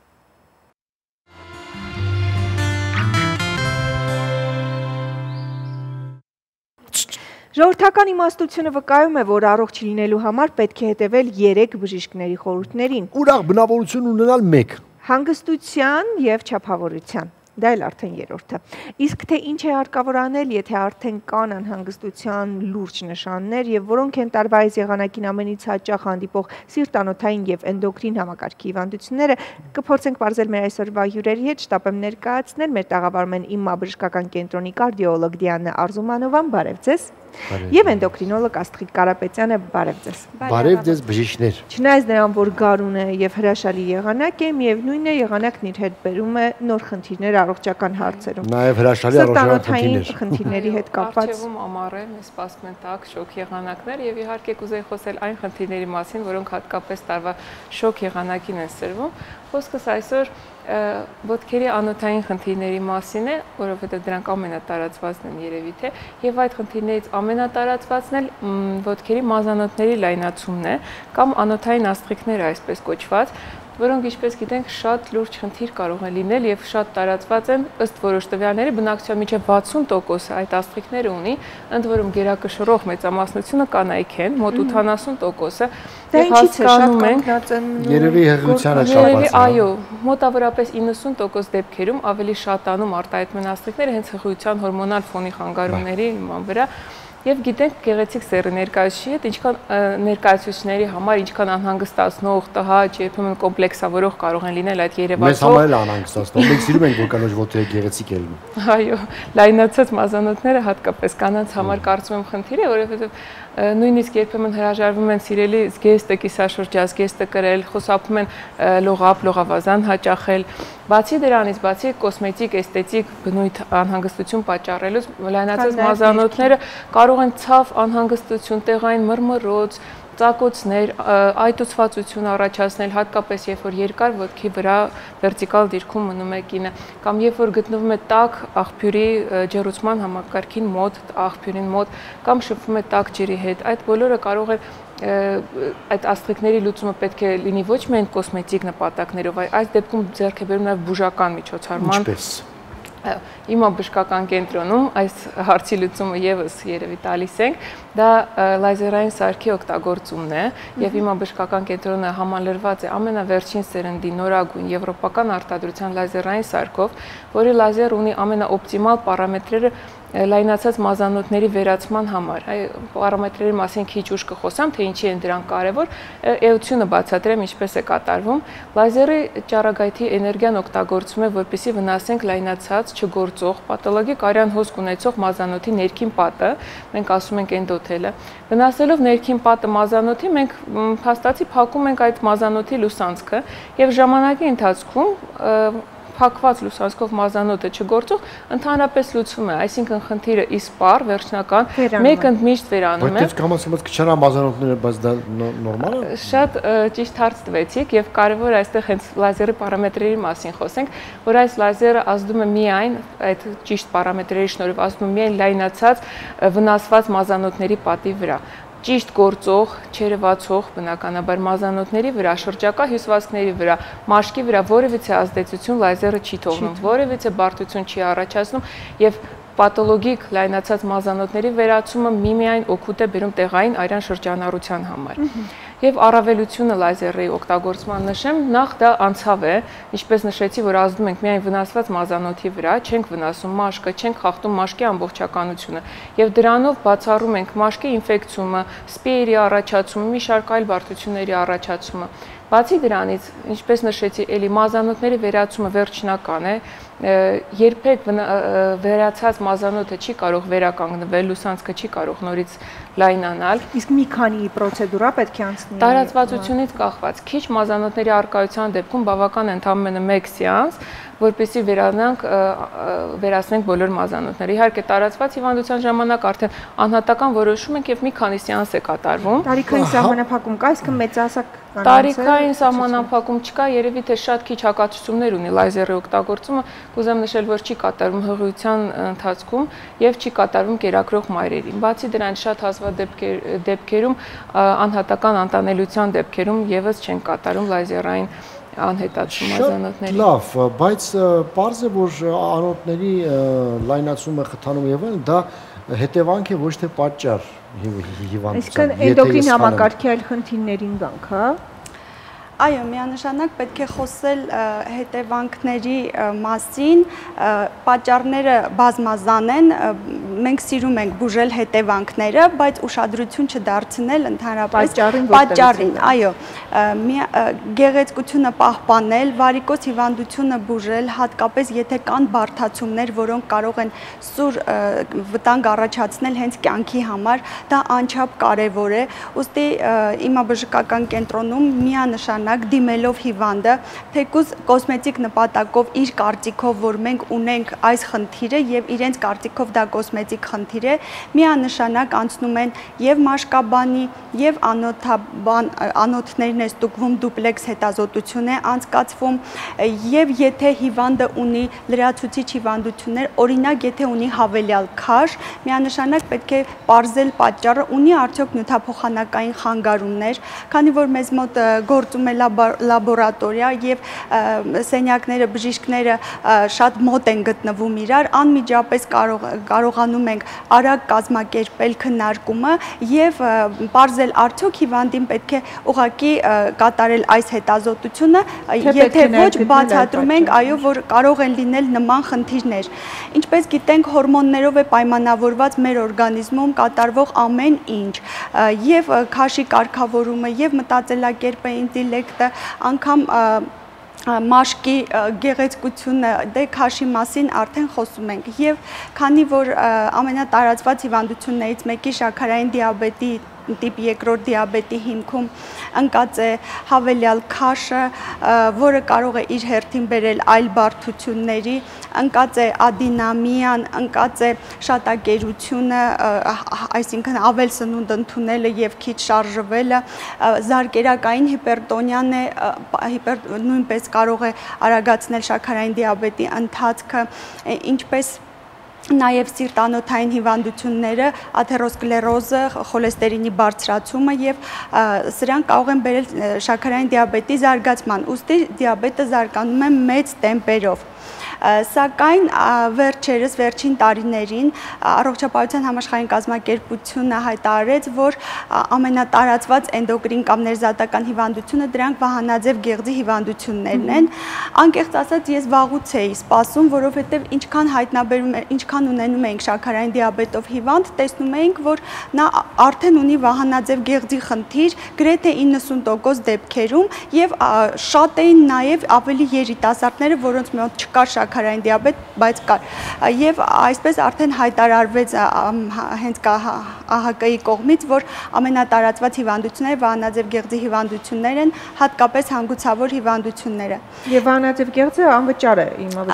Ժողովրդական իմաստությունը վկայում է, որ առողջ լինելու համար պետք է հետևել 3 բժիշկների խորհուրդներին։ Ուրախ բնավորություն ունենալ 1։ Հանգստության եւ չափավորության։ Դա էլ արդեն երրորդը։ Իսկ թե ինչ է հարկավոր անել, եթե արդեն կան անհանգստության լուրջ նշաններ եւ որոնք են տարվա այս եղանակին ամենից հաճախ հանդիպող սիրտանոթային եւ էնդոկրին համակարգի հիվանդությունները, կփորձենք բարձել մեր այսօրվա հյուրերի հետ, շտապ եմ ներկայացնել մեր տաղավարում են ԻՄՄԱ բժշկական կենտրոնի կարդիոլոգ Դիանա Արզումանովան, բարև ձեզ։ Եվ էնդոկրինոլոգ Աստղիկ Կարապետյանը, բարև ձեզ։ Բարև ձեզ բժիշկներ։ Չնայած նրան, որ գարուն է եւ հրաշալի եղանակ է, միևնույն է եղանակն իր հետ բերում է նոր խնդիրներ առողջական հարցերում։ Նաեւ հրաշալի առողջական խնդիրների հետ կապված։ Արջևում ամառ է, մեզ սպասում են տաք շոկ եղանակներ եւ իհարկե կուզեի խոսել այն խնդիրների մասին, որոնք հատկապես տարվա շոկ եղանակին են սրվում։ Խոսքս այսօր ոտքերի անոթային խնդիրների մասին է, որովհետև դրանք ամենատարածվածն են երևի թե, եւ այդ խնդիրներից ամենատարածվածն էլ ոտքերի մազանոթների լայնացումն է կամ անոթային աստղիկները այսպես կոչված, որոնք ինչպես գիտենք շատ լուրջ խնդիր կարող են լինել եւ շատ տարածված են ըստ որոշ տվյալների բնակչության միջև 60% այդ աստղիկները ունի, ընդ որում գերակշռող մեծամասնությունը կանայք են, մոտ 80%-ը եւ հասկանում ենք երևի հեղիությանը կապված է։ Այո, մոտավորապես 90% դեպքերում ավելի շատանում արտահայտման աստղիկները հենց հղիության հորմոնալ ֆոնի խանգարումների նման վրա եւ գիտենք գեղեցիկ սեռը ներկայացուցիչի հետ ինչքան ներկայացուցիչների համար ինչքան անհանգստացնող, տհաճ, երբեմն կոմպլեքսավորող կարող են լինել այդ երևացող։ Մեզ համար էլ անհանգստացնող։ Մենք սիրում ենք, որ կանոչ ոտերը գեղեցիկ են։ Այո, լայնացած մազանոթները հատկապես կանանց համար կարծում եմ խնդիր է, որովհետեւ նույնիսկ երբեմն հրաժարվում են սիրելի զգեստը կիսաշրջյա, զգեստը կրել, խոսափում են լողապ, լողավազան հաճախել։ Բացի դրանից, բացի կոսմետիկ, էսթետիկ բնույթ անհանգստություն պատճառելուց, լայնացած մազանոթները կարող են ցավ անհանգստություն, տեղային մռմռոց, ծակոցներ, այտուցվածություն առաջացնել, հատկապես երբ որ երկար ոտքի վրա վերտիկալ դիրքում մնում է կինը, կամ երբ որ գտնվում է տաք աղբյուրի ջեռուցման համակարգին մոտ, աղբյուրին մոտ, կամ շփվում է տաք ջրի հետ, այդ բոլորը կարող է այդ աստղիկների լուծումը պետք է լինի ոչ միայն կոսմետիկ նպատակներով, այլ այս դեպքում ձեռք է բերում նաև բուժական միջոցառման։ Ինչպես։ Իմա բժշկական կենտրոնում այս հարցի լուծումը եւս երևի տալիս ենք, դա լազերային սարքի օգտագործումն է եւ իմա բժշկական կենտրոնը համալրված է ամենավերջին սերնդի նորագույն եվրոպական արտադրության լազերային սարքով, որի լազեր ունի ամենաօպտիմալ պարամետրերը լայնացած մազանոթների վերացման համար։ Այ պարամետրերի մասին քիչ ուշ կխոսամ, թե ինչի են դրանք կարևոր, էությունը բացատրեմ ինչպես է կատարվում։ Լազերի ճառագայթի էներգիան օգտագործվում է, որպեսզի վնասենք լայնացած, չգործող, պաթոլոգիկ արյան հոսք ունեցող մազանոթի ներքին պատը, մենք ասում ենք էնդոթելը։ Վնասելով ներքին պատը մազանոթի, մենք փաստացի փակում ենք այդ մազանոթի լուսանցքը եւ ժամանակի ընթացքում փակված լուսանցքով մազանոթը չգործող ընդհանրապես լուծվում է, այսինքն խնդիրը իսպառ, վերջնական, մեկ ընդմիշտ վերանում է։ Բայց կամացած կչանա մազանոթները, բայց դա նորմալ է։ Շատ ճիշտ հարց տվեցիք եւ կարեւոր այստեղ հենց լազերի պարամետրերի մասին խոսենք, որ այս լազերը ազդում է միայն այդ ճիշտ պարամետրերի շնորհիվ ազդում է միայն լայնացած վնասված մազանոթների պատի վրա։ Ճիշտ գործող, չերևացող բնականաբար մազանոթների վրա, շրջակա հյուսվածքների վրա, մաշկի վրա որևիցե ազդեցություն լազերը չի թողնում, որևիցե բարդություն չի առաջացնում եւ պաթոլոգիկ լայնացած մազանոթների վերացումը միմիայն օգուտ է բերում տեղային արյան շրջանառության համար։ Եվ առավելությունը լազերի օգտագործման նշեմ, նախ դա անցավ է, ինչպես նշեցի, որ ազդում ենք միայն վնասված մազանոթի վրա, չենք վնասում մաշկը, չենք խախտում մաշկի ամբողջականությունը, եւ դրանով բացառում ենք մաշկի ինֆեկցիումը, սպիերի առաջացումը, մի շարք այլ բարդությունների առաջացումը։ Բացի դրանից, ինչպես նշեցի, էլի մազանոթների վերացումը վերջնական է, երբեք վերացած մազանոթը չի կարող վերականգնվել, լուսանցքը չի կարող նորից լայնանալ։ Իսկ մի քանի պրոցեդուրա պետք է անցնի։ Տարածվածությունից կախված, քիչ մազանոթների առկայության դեպքում բավական է ընդամենը 1 սեանս, որպեսզի վերացնենք բոլոր մազանոթները։ Իհարկե տարածված հիվանդության ժամանակ արդեն անհատական որոշում ենք եւ մի քանի սեանս է կատարվում։ Տարիքային սահմանափակում կա, իսկ մեծահասակ տարիքային սահմանափակում չկա, երևի թե շատ քիչ հակացություններ ունի լազերի օգտագործումը, կուզեմ նշել, որ չի կատարվում հղիության ընթացքում եւ չի կատարվում կերակրող մայրերին։ Բացի դրանից շատ հազվադեպ դեպքերում անհատական անտանելիության դեպքերում եւս չեն կատարում լազերային անհետացում մազանոթների։ Լավ, բայց պարզ է, որ անոթների լայնացումը, խթանում եւ այլն, դա հետևանք է, ոչ թե պատճառ հիվանդության։ Այսինքն էնդոկրին համակարգի այլ խնդիրներին գանք, հա։ Այո, միանշանակ պետք է խոսել հետևանքների մասին, պատճառները բազմազան են, մենք սիրում ենք բուժել հետևանքները, բայց ուշադրություն չդարձնել ընդհանրապես պատճառին, այո, գեղեցկությունը պահպանել, վարիկոզ հիվանդությունը բուժել, հատկապես եթե կան բարդացումներ, որոնք կարող են սուր վտանգ առաջացնել հենց կյանքի համար, դա անչափ կարևոր է, ուստի իմաբժշկական կենտրոնում միանշանակ դիմելով հիվանդը, թեկուզ կոսմետիկ նպատակով իր կարծիքով, որ մենք ունենք այս խնդիրը եւ իրենց կարծիքով դա կոսմետիկ խնդիր է, միանշանակ անցնում են եւ մաշկաբանի եւ անոթներն է ստուգվում, դուպլեքս հետազոտություն է անցկացվում եւ եթե հիվանդը ունի լրացուցիչ հիվանդություններ, օրինակ եթե ունի հավելյալ քաշ, միանշանակ պետք է պարզել պատճառը, ունի արդյոք նյութափոխանակային խանգարումներ, քանի որ մեզ մոտ գործում է լաբորատորիա եւ սենյակները, բժիշկները շատ մոտ են գտնվում իրար, անմիջապես կարողանում կարողանում ենք արագ կազմակերպել քննարկումը եւ բարձել արդյոք հիվանդին պետք է ուղղակի կատարել այս հետազոտությունը, եթե ոչ բացատրում ենք, այո, որ կարող են լինել նման խնդիրներ։ Ինչպես գիտենք, հորմոններով է պայմանավորված մեր օրգանիզմում կատարվող ամեն ինչ, եւ քաշի կարգավորումը, եւ մտածելակերպը, ինտելեկտը, անգամ մաշկի գեղեցկությունը, դե քաշի մասին արդեն խոսում ենք եւ քանի որ ամենատարածված հիվանդություններից մեկի շաքարային դիաբետի տիպ 2 դիաբետի հիմքում ընկած է հավելյալ քաշը, որը կարող է իր հերթին բերել այլ բարդությունների, ընկած է ադինամիան, ընկած է շատակերությունը, այսինքն ավել սնունդ ընդունելը եւ քիչ շարժվելը, զարկերակային հիպերտոնիան է, նույնպես կարող է արագացնել շաքարային դիաբետի ընթացքը, ինչպես նաև սիրտանոթային հիվանդությունները, աթերոսկլերոզը, խոլեստերինի բարձրացումը եւ սրանք կարող են բերել շաքարային դիաբետի զարգացման, ուստի դիաբետը զարգանում է մեծ տեմպերով։ Սակայն վերջերս վերջին տարիներին առողջապահության համաշխարհային կազմակերպությունը հայտարարեց, որ ամենատարածված էնդոկրին կամ ներզատական հիվանդությունը դրանք վահանաձև գեղձի հիվանդություններն են։ Անկեղծ ասած, ես վաղուց էի սպասում, որովհետև ինչքան ունենում էինք շաքարային դիաբետով հիվանդ, տեսնում էինք, որ նա արդեն ունի վահանաձև գեղձի խնդիր, գրեթե 90% դեպքերում, եւ շատ էին նաեւ ավելի երիտասարդները, որոնց մոտ չկար շաքարային դիաբետ, բայց կար։ Եվ այսպես արդեն հայտարարվեց հենց ԱՀԿ-ի կողմից, որ ամենատարածված հիվանդությունները վահանաձև գեղձի հիվանդություններ են, հատկապես հանգուցավոր հիվանդությունները։ Եվ վահանաձև գեղձը անվճար է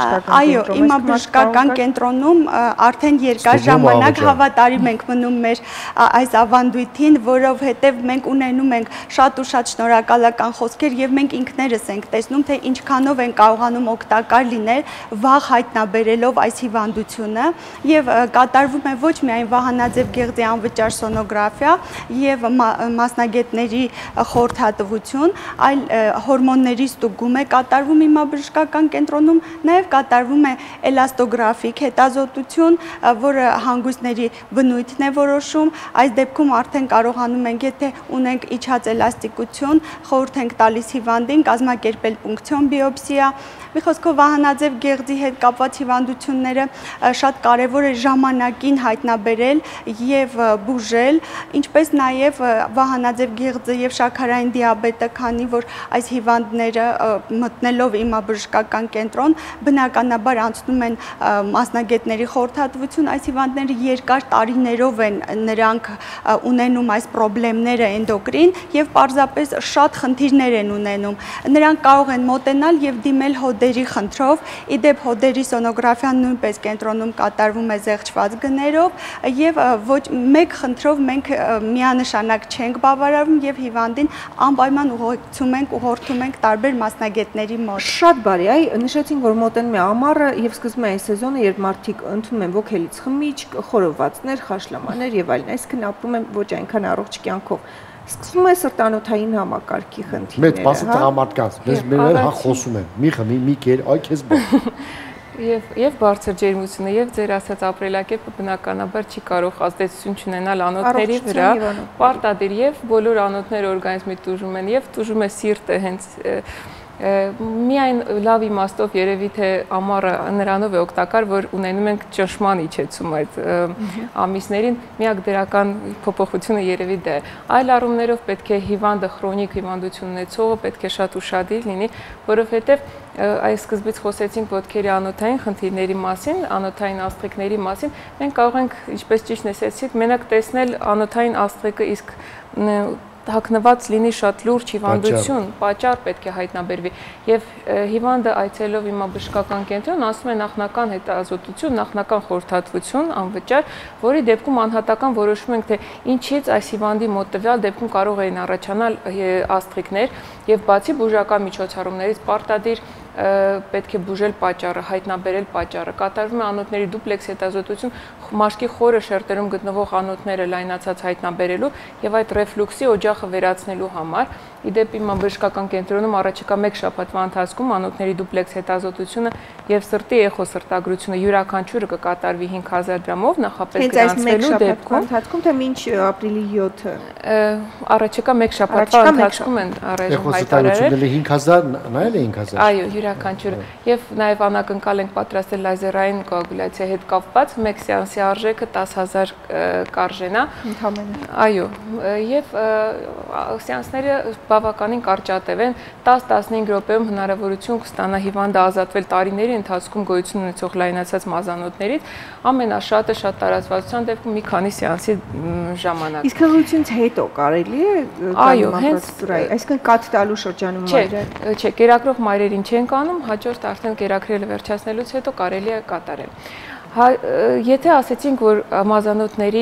իմաբժշկական կենտրոնում արդեն երկար ժամանակ հավատարիմ ենք մնում մեր այս ավանդույթին, որովհետև մենք ունենում ենք շատ ու շատ շնորհակալական խոսքեր եւ մենք ինքներս ենք տեսնում, թե ինչքանով են կարողանում օգտակար լինել վաղ հայտնաբերելով այս հիվանդությունը եւ կատարվում է ոչ միայն վահանաձև գեղձի անվճար սոնոգրաֆիա եւ մասնագետների խորհրդատվություն, այլ հորմոնների ստուգում է կատարվում իմաբժշկական կենտրոնում, նաեւ կատարվում է էլաստոգրաֆիկ հետազոտություն, որը հանգույցների բնույթն է որոշում, այս դեպքում արդեն կարողանում ենք, եթե ունենք իջած էլաստիկություն, խորհուրդ ենք տալիս հիվանդին կազմակերպել պունկցիոն բիոպսիա։ Մի խոսքով վահանաձև գեղձի հետ կապված հիվանդությունները շատ կարևոր է ժամանակին հայտնաբերել եւ բուժել, ինչպես նաեւ վահանաձև գեղձը եւ շաքարային դիաբետը, քանի որ այս հիվանդները մտնելով իմաբժշկական կենտրոն բնականաբար անցնում են մասնագետների խորհրդատվություն, այս հիվանդները երկար տարիներով են նրանք ունենում այս խնդիրները էնդոկրին եւ պարզապես շատ խնդիրներ են ունենում։ Նրանք կարող են մոտենալ եւ դիմել հոդերի խնդրով, իդեպ հոդերի սոնոգրաֆիան նույնպես կենտրոնում կատարվում է զեղչված գներով եւ ոչ մեկ խնդրով մենք միանշանակ չենք բավարարում եւ հիվանդին անպայման ուղղորդում ենք տարբեր մասնագետների մոտ։ Շատ բարի, նշեցին, որ մոտենում է ամառը եւ սկսվում է այն սեզոնը, երբ մարդիկ ընդունում են ոգելից խմիչք, խորովածներ, խաշլամաներ եւ այլն, այսինքն ապրում են ոչ այնքան առողջ կյանքով։ Սկսվում է սրտանոթային համակարգի խնդիրները։ Մեծ մասը տղամարդկանց, մեր խոսում են, մի խմի, մի կեր, այ քեզ բան։ Եվ բարձր ջերմությունը եւ ձեր ասած ապրելակերպը բնականաբար չի կարող ազդեցություն չունենալ անոթների վրա, պարտադիր եւ բոլոր անոթները օրգանիզմի տուժում են եւ տուժում է սիրտը հենց միայն լավ իմաստով երևի թե ամառը նրանով է օգտակար, որ ունենում ենք ճնշման իջեցում այդ ամիսներին, միակ դրական փոփոխությունը երևի դա է։ Այլ առումներով պետք է հիվանդը քրոնիկ հիվանդություն ունեցողը պետք է շատ ուշադիր լինի, որովհետև այս սկզբից խոսեցինք ոտքերի անոթային խնդիրների մասին, անոթային աստղիկների մասին, մենք կարող ենք, ինչպես ճիշտ նշեցիք, մենակ տեսնել անոթային աստղիկը, իսկ հագնված լինի շատ լուրջ հիվանդություն, պատճառ պետք է հայտնաբերվի եւ հիվանդը այցելով իմաբժշկական կենտրոն ասում է նախնական հետազոտություն, նախնական խորհրդատվություն անվճար, որի դեպքում անհատական որոշում ենք թե ինչից այս հիվանդի մոտ տվյալ դեպքում կարող էին առաջանալ աստղիկներ եւ բացի բուժական միջոցառումներից պարտադիր պետք է բուժել պատճառը, հայտնաբերել պատճառը։ Կատարվում է անոթների դուպլեքս հետազոտություն մաշկի խորը շերտերում գտնվող անոթները լայնացած հայտնաբերելու եւ այդ ռեֆլուքսի օջախը վերացնելու համար։ Իդեպ իմ բժշկական կենտրոնում առաջիկա 1 շաբաթվա ընթացքում անոթների դուպլեքս հետազոտությունը եւ սրտի էխոսրտագրությունը յուրաքանչյուրը կկատարվի 5000 դրամով նախապես գրանցվելու դեպքում ընթացքում թե մինչ ապրիլի 7-ը առաջիկա 1 շաբաթվա ընթացքում են առայժմ հայտարարել 5000 նայել է 5000 այո յուրաքանչյուրը եւ նաեւ անակնկալ ենք պատրաստել լազերային կոագուլյացիայի հետ կապված 1 սեանսի արժեքը 10000 կարժենա ընդհանրապես այո եւ սեանսները բավականին կարճատև են 10-15 րոպեում հնարավորություն կստանա հիվանդը ազատվել տարիների ընթացքում գոյություն ունեցող լայնացած մազանոթներից ամենաշատը շատ տարածվածության դեպքում մի քանի սեանսի ժամանակ իսկ հղիությունից հետո կարելի է այո հենց այսինքն կաթ տալու շրջանում չէ կերակրող մայրերին չեն կանում հաջորդ արդեն կերակրելը վերջացնելուց հետո կարելի է կատարել եթե ասեցինք որ մազանոթների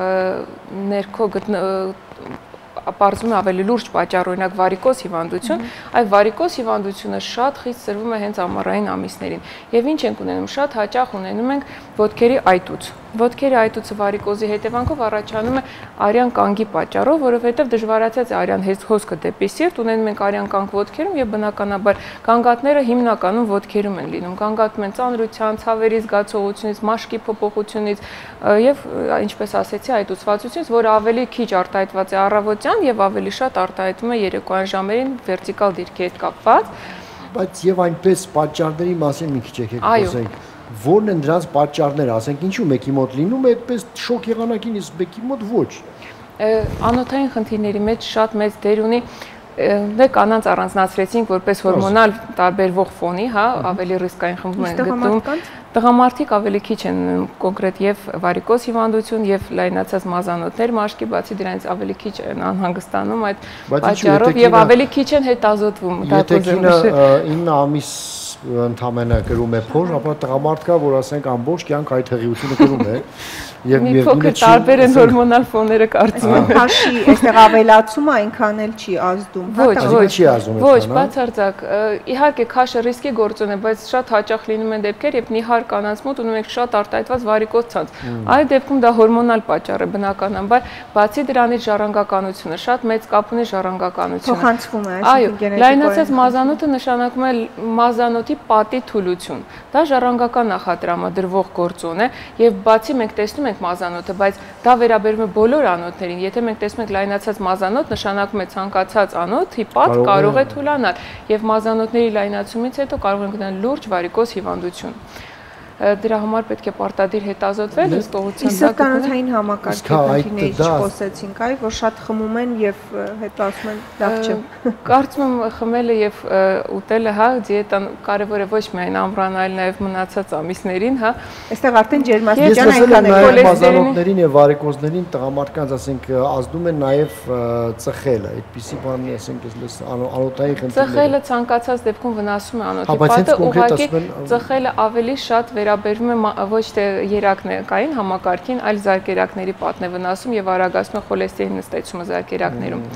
ներքո պարզվում է ավելի լուրջ պատճառ, օրինակ վարիկոզ հիվանդություն, այ վարիկոզ հիվանդությունը շատ խիստ սրվում է հենց ամառային ամիսներին։ Եվ ինչ ենք ունենում, շատ հաճախ ունենում ենք ոտքերի այտուց։ Ոտքերի այտուցը վարիկոզի հետևանքով առաջանում է արյան կանգի պատճառով, որովհետև դժվարացած է արյան հոսքը դեպի սիրտ, ունենում ենք արյան կանգ ոտքերում եւ բնականաբար կանգատները հիմնականում ոտքերում են լինում։ Կանգատում են ծանրության, ցավերի զգացողությունից, մաշկի փոփոխությունից եւ ինչպես ասեցի, այտուցվածությունից, որը ավելի քիչ արտահայտված է առավոտյան եւ ավելի շատ արտահայտվում է երեկոյան ժամերին վերտիկալ դիրքի հետ կապված։ Բայց եւ այնպես պատճառների մասին մի քիչ եկեք խոսենք։ Որն են դրանց պատճառները, ասենք ինչու մեկի մոտ լինում է այդպես շոկ եղանակին, իսկ մեկի մոտ ոչ։ Անոթային խնդիրների մեջ շատ մեծ դեր ունի դե կանանց առանձնացրեցինք որպես հորմոնալ տարբերվող ֆոնի, հա, ավելի ռիսկային խմբում են գտնվում։ Տղամարդիկ ավելի քիչ են կոնկրետ եւ վարիկոզ հիվանդություն եւ լայնացած մազանոթներ մաշկի, բացի դրանից ավելի քիչ են անհանգստանում այդ պատճառով եւ ավելի քիչ են հետազոտվում։ Եթե կինը 9 ամիս ընդամենը կրում է փոր, ապա տղամարդ կա, որ ասենք ամբողջ կյանք այդ հղիությունը կրում է եւ մի փոքր տարբեր են հորմոնալ ֆոնները կարծում եմ։ Քաշի, այստեղ ավելացումը այնքան էլ չի ազդում։ Ոչ, բացարձակ։ Իհարկե քաշը ռիսկի գործոն է, բայց շատ հաճախ լինում են դեպքեր, երբ նիհար կանանց մոտ ունում եք շատ արտահայտված վարիկոզ ցանց։ Այդ դեպքում դա հորմոնալ պատճառ է բնականաբար, բացի դրանից ժառանգականությունը շատ մեծ կապ ունի ժառանգականությունը։ Փոխանցվում է, այո, լայնացած մազանոթը նշանակում է մազանոթի պատի թուլություն։ Դա ժառանգական նախատրամադրվող գործոն է եւ բացի մենք տեսնում ենք մազանոթը, բայց դա վերաբերում է բոլոր անոթներին։ Եթե մենք տեսնում ենք լայնացած մազանոթ, նշանակում է ցանկացած անոթի պատ կարող է թուլանալ եւ մազանոթների լայնացումից հետո կարող են գտնել լուրջ վարիկոզ հիվանդություն։ Դրա համար պետք է պարտադիր հետազոտվել, հսկողության սրտանոթային համակարգի խնդիրներից չխոսեցինք, այ որ շատ խմում են եւ հետո ասում են լավ չէ։ Կարծում եմ խմելը եւ ուտելը, հա, դիետան կարեւոր է ոչ միայն ամռան, այլ նաեւ մնացած ամիսներին, հա։ Այստեղ արդեն ջերմաստիճան այնքան է մազանոթներին եւ վարիկոզներին տղամարդկանց, ասենք, ազդում են նաեւ ծխելը, այդպիսի բան, ասենք, անոթային խնդիրները։ Ծխելը ցանկացած դեպքում վնասում է անոթի պատը, ուղղակի ծխելը ավելի շատ վերաբերվում է ոչ թե երակներկային համակարգին, այլ զարկերակների պատն է վնասում եւ արագացնում է խոլեստերինի նստեցումը զարկերակներում։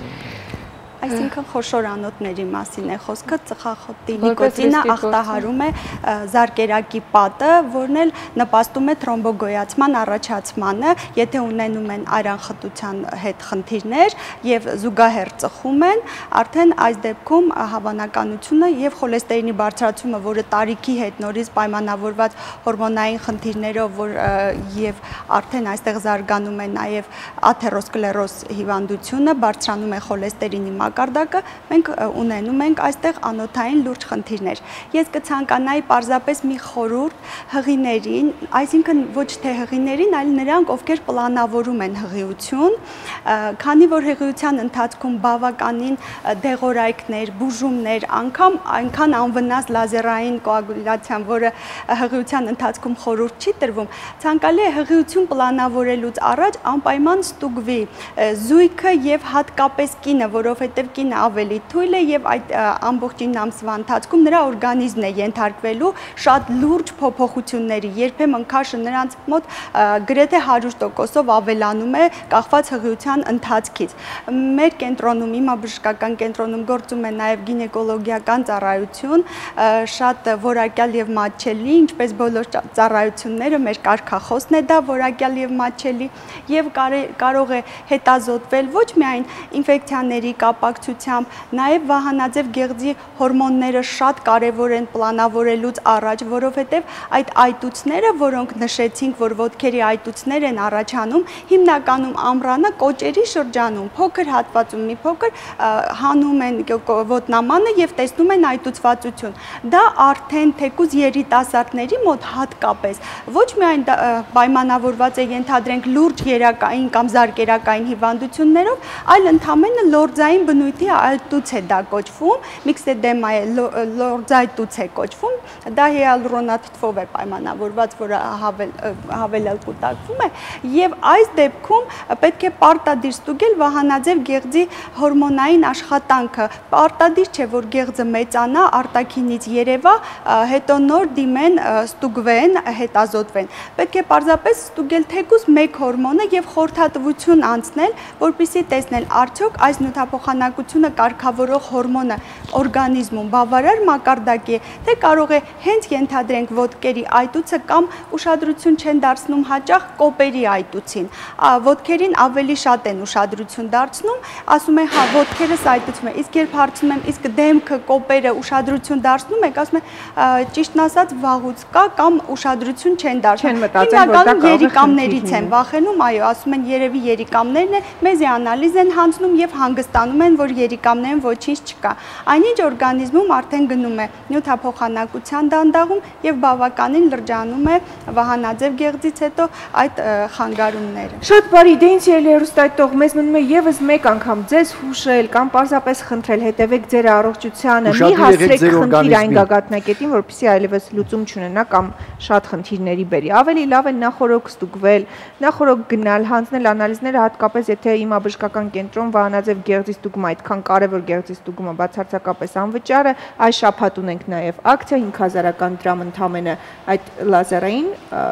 Այսինքն խոշոր անոթների մասին է խոսքը, ծխախոտի նիկոտինը ախտահարում է զարկերակի պատը, որն էլ նպաստում է թրոմբոգոյացման առաջացմանը, եթե ունենում են արյան հետ խնդիրներ եւ զուգահեռ ծխում են, արդեն այս դեպքում հավանականությունը եւ խոլեստերինի բարձրացումը, որը տարիքի հետ նորից պայմանավորված հորմոնային խնդիրներով, որ եւ արդեն այստեղ զարգանում է նաեւ աթերոսկլերոզ հիվանդությունը, բարձրանում է խոլեստերինի մակարդակը, մենք ունենում ենք այստեղ անոթային լուրջ խնդիրներ։ Ես կցանկանայի պարզապես մի խորհուրդ հղիներին, այսինքն ոչ թե հղիներին, այլ նրանք, ովքեր պլանավորում են հղիություն, քանի որ հղիության ընթացքում բավականին դեղորայքներ, բուժումներ, անգամ այնքան անվնաս լազերային կոագուլյացիան, որը հղիության ընթացքում խորհուրդ չի տրվում, ցանկալի է հղիություն պլանավորելուց առաջ անպայման ստուգվի զույգը եւ հատկապես կինը, որովհետեւ որովհետև կինը ավելի թույլ է եւ այդ ամբողջ 9 ամսվա ընթացքում նրա օրգանիզմն է ենթարկվելու շատ լուրջ փոփոխությունների, երբեմն քաշը նրանց մոտ գրեթե 100%-ով ավելանում է կախված հղիության ընթացքից։ Մեր կենտրոնում, հիմա բժշկական կենտրոնում գործում է նաեւ գինեկոլոգիական ծառայություն, շատ որակյալ եւ մատչելի, ինչպես բոլոր ծառայությունները, մեր կարգախոսն է դա որակյալ եւ մատչելի եւ կարող է հետազոտվել ոչ միայն ինֆեկցիաների կապակցությամբ, նաեւ վահանաձև գեղձի հորմոնները շատ կարեւոր են պլանավորելուց առաջ, որովհետեւ այդ այտուցները, որոնք նշեցինք, որ ոտքերի այտուցներ են առաջանում, հիմնականում ամռանը կոճերի շրջանում, փոքր հատվածում մի փոքր հանում են ոտնամանը եւ տեսնում են այտուցվածություն։ Դա արդեն թեկուզ երիտասարդների մոտ հատկապես ոչ միայն պայմանավորված է ենթադրենք լուրջ երակային կամ զարկերակային հիվանդություններով, այլ ընդհանրապես լորձային բնույթի այտուց է դա կոչվում, միքսեդեմա է, լորձայտուց է կոչվում, դա հիալուրոնաթթվով է պայմանավորված, որը հավելել կուտակվում է, եւ այս դեպքում պետք է պարտադիր ստուգել վահանաձև գեղձի հորմոնային աշխատանքը։ Պարտադիր չէ, որ գեղձը մեծանա, արտաքինից երևա, հետո նոր դիմեն ստուգվեն, հետազոտվեն։ Պետք է պարզապես ստուգել թեկուզ մեկ հորմոնը եւ խորհրդատվություն անցնել, որպեսզի տեսնել արդյոք այս նյութափոխանակությունը կարգավորող հորմոնը օրգանիզմում բավարար մակարդակի է, թե կարող է հենց ենթադրենք ոտքերի այտուցը կամ ուշադրություն չեն դարձնում հաճախ կոպերի այտուցին։ Ոտքերին ավելի շատ են ուշադրություն դարձնում, ասում են հա ոտքերս այտուցում է, իսկ երբ հարցնում եմ իսկ դեմքը, կոպերը ուշադրություն դարձնում եք, ասում են ճիշտն ասած վաղուց կա կամ ուշադրություն չեն դարձնում։ Հիմնականում երիկամներից են վախենում, այո, ասում են երևի երիկամներն են, մեզի անալիզ են հանձնում եւ հանգստանում են, որ երիկամներն ոչինչ չկա։ Այնինչ օրգանիզմում արդեն գնում է նյութափոխանակության դանդաղում եւ բավականին լրջանում է վահանաձև գեղձից հետո այդ խանգարումները։ Շատ բարի դե ինչ ելի հեռուստայտող, մեզ մնում է եւս մեկ անգամ ձեզ հուշել կամ պարզապես խնդրել հետևեք ձեր առողջությանը, մի հասցրեք խնդիր այն գագաթնակետին, որպեսզի այլևս լուծում չունենա կամ շատ խնդիրների բերի։ Ավելի լավ է նախորոք ստուգվել, նախորոք գնալ, հանձնել անալիզները, հատկապես եթե հիմա բժշկական կենտրոն վահանաձև գեղձի ստուգումը այդքան կարևոր գեղձի ստուգումը բացարձակապես անվճար է, այս շաբաթ ունենք նաև ակցիա 5000 դրամ ընդամենը այդ լազերային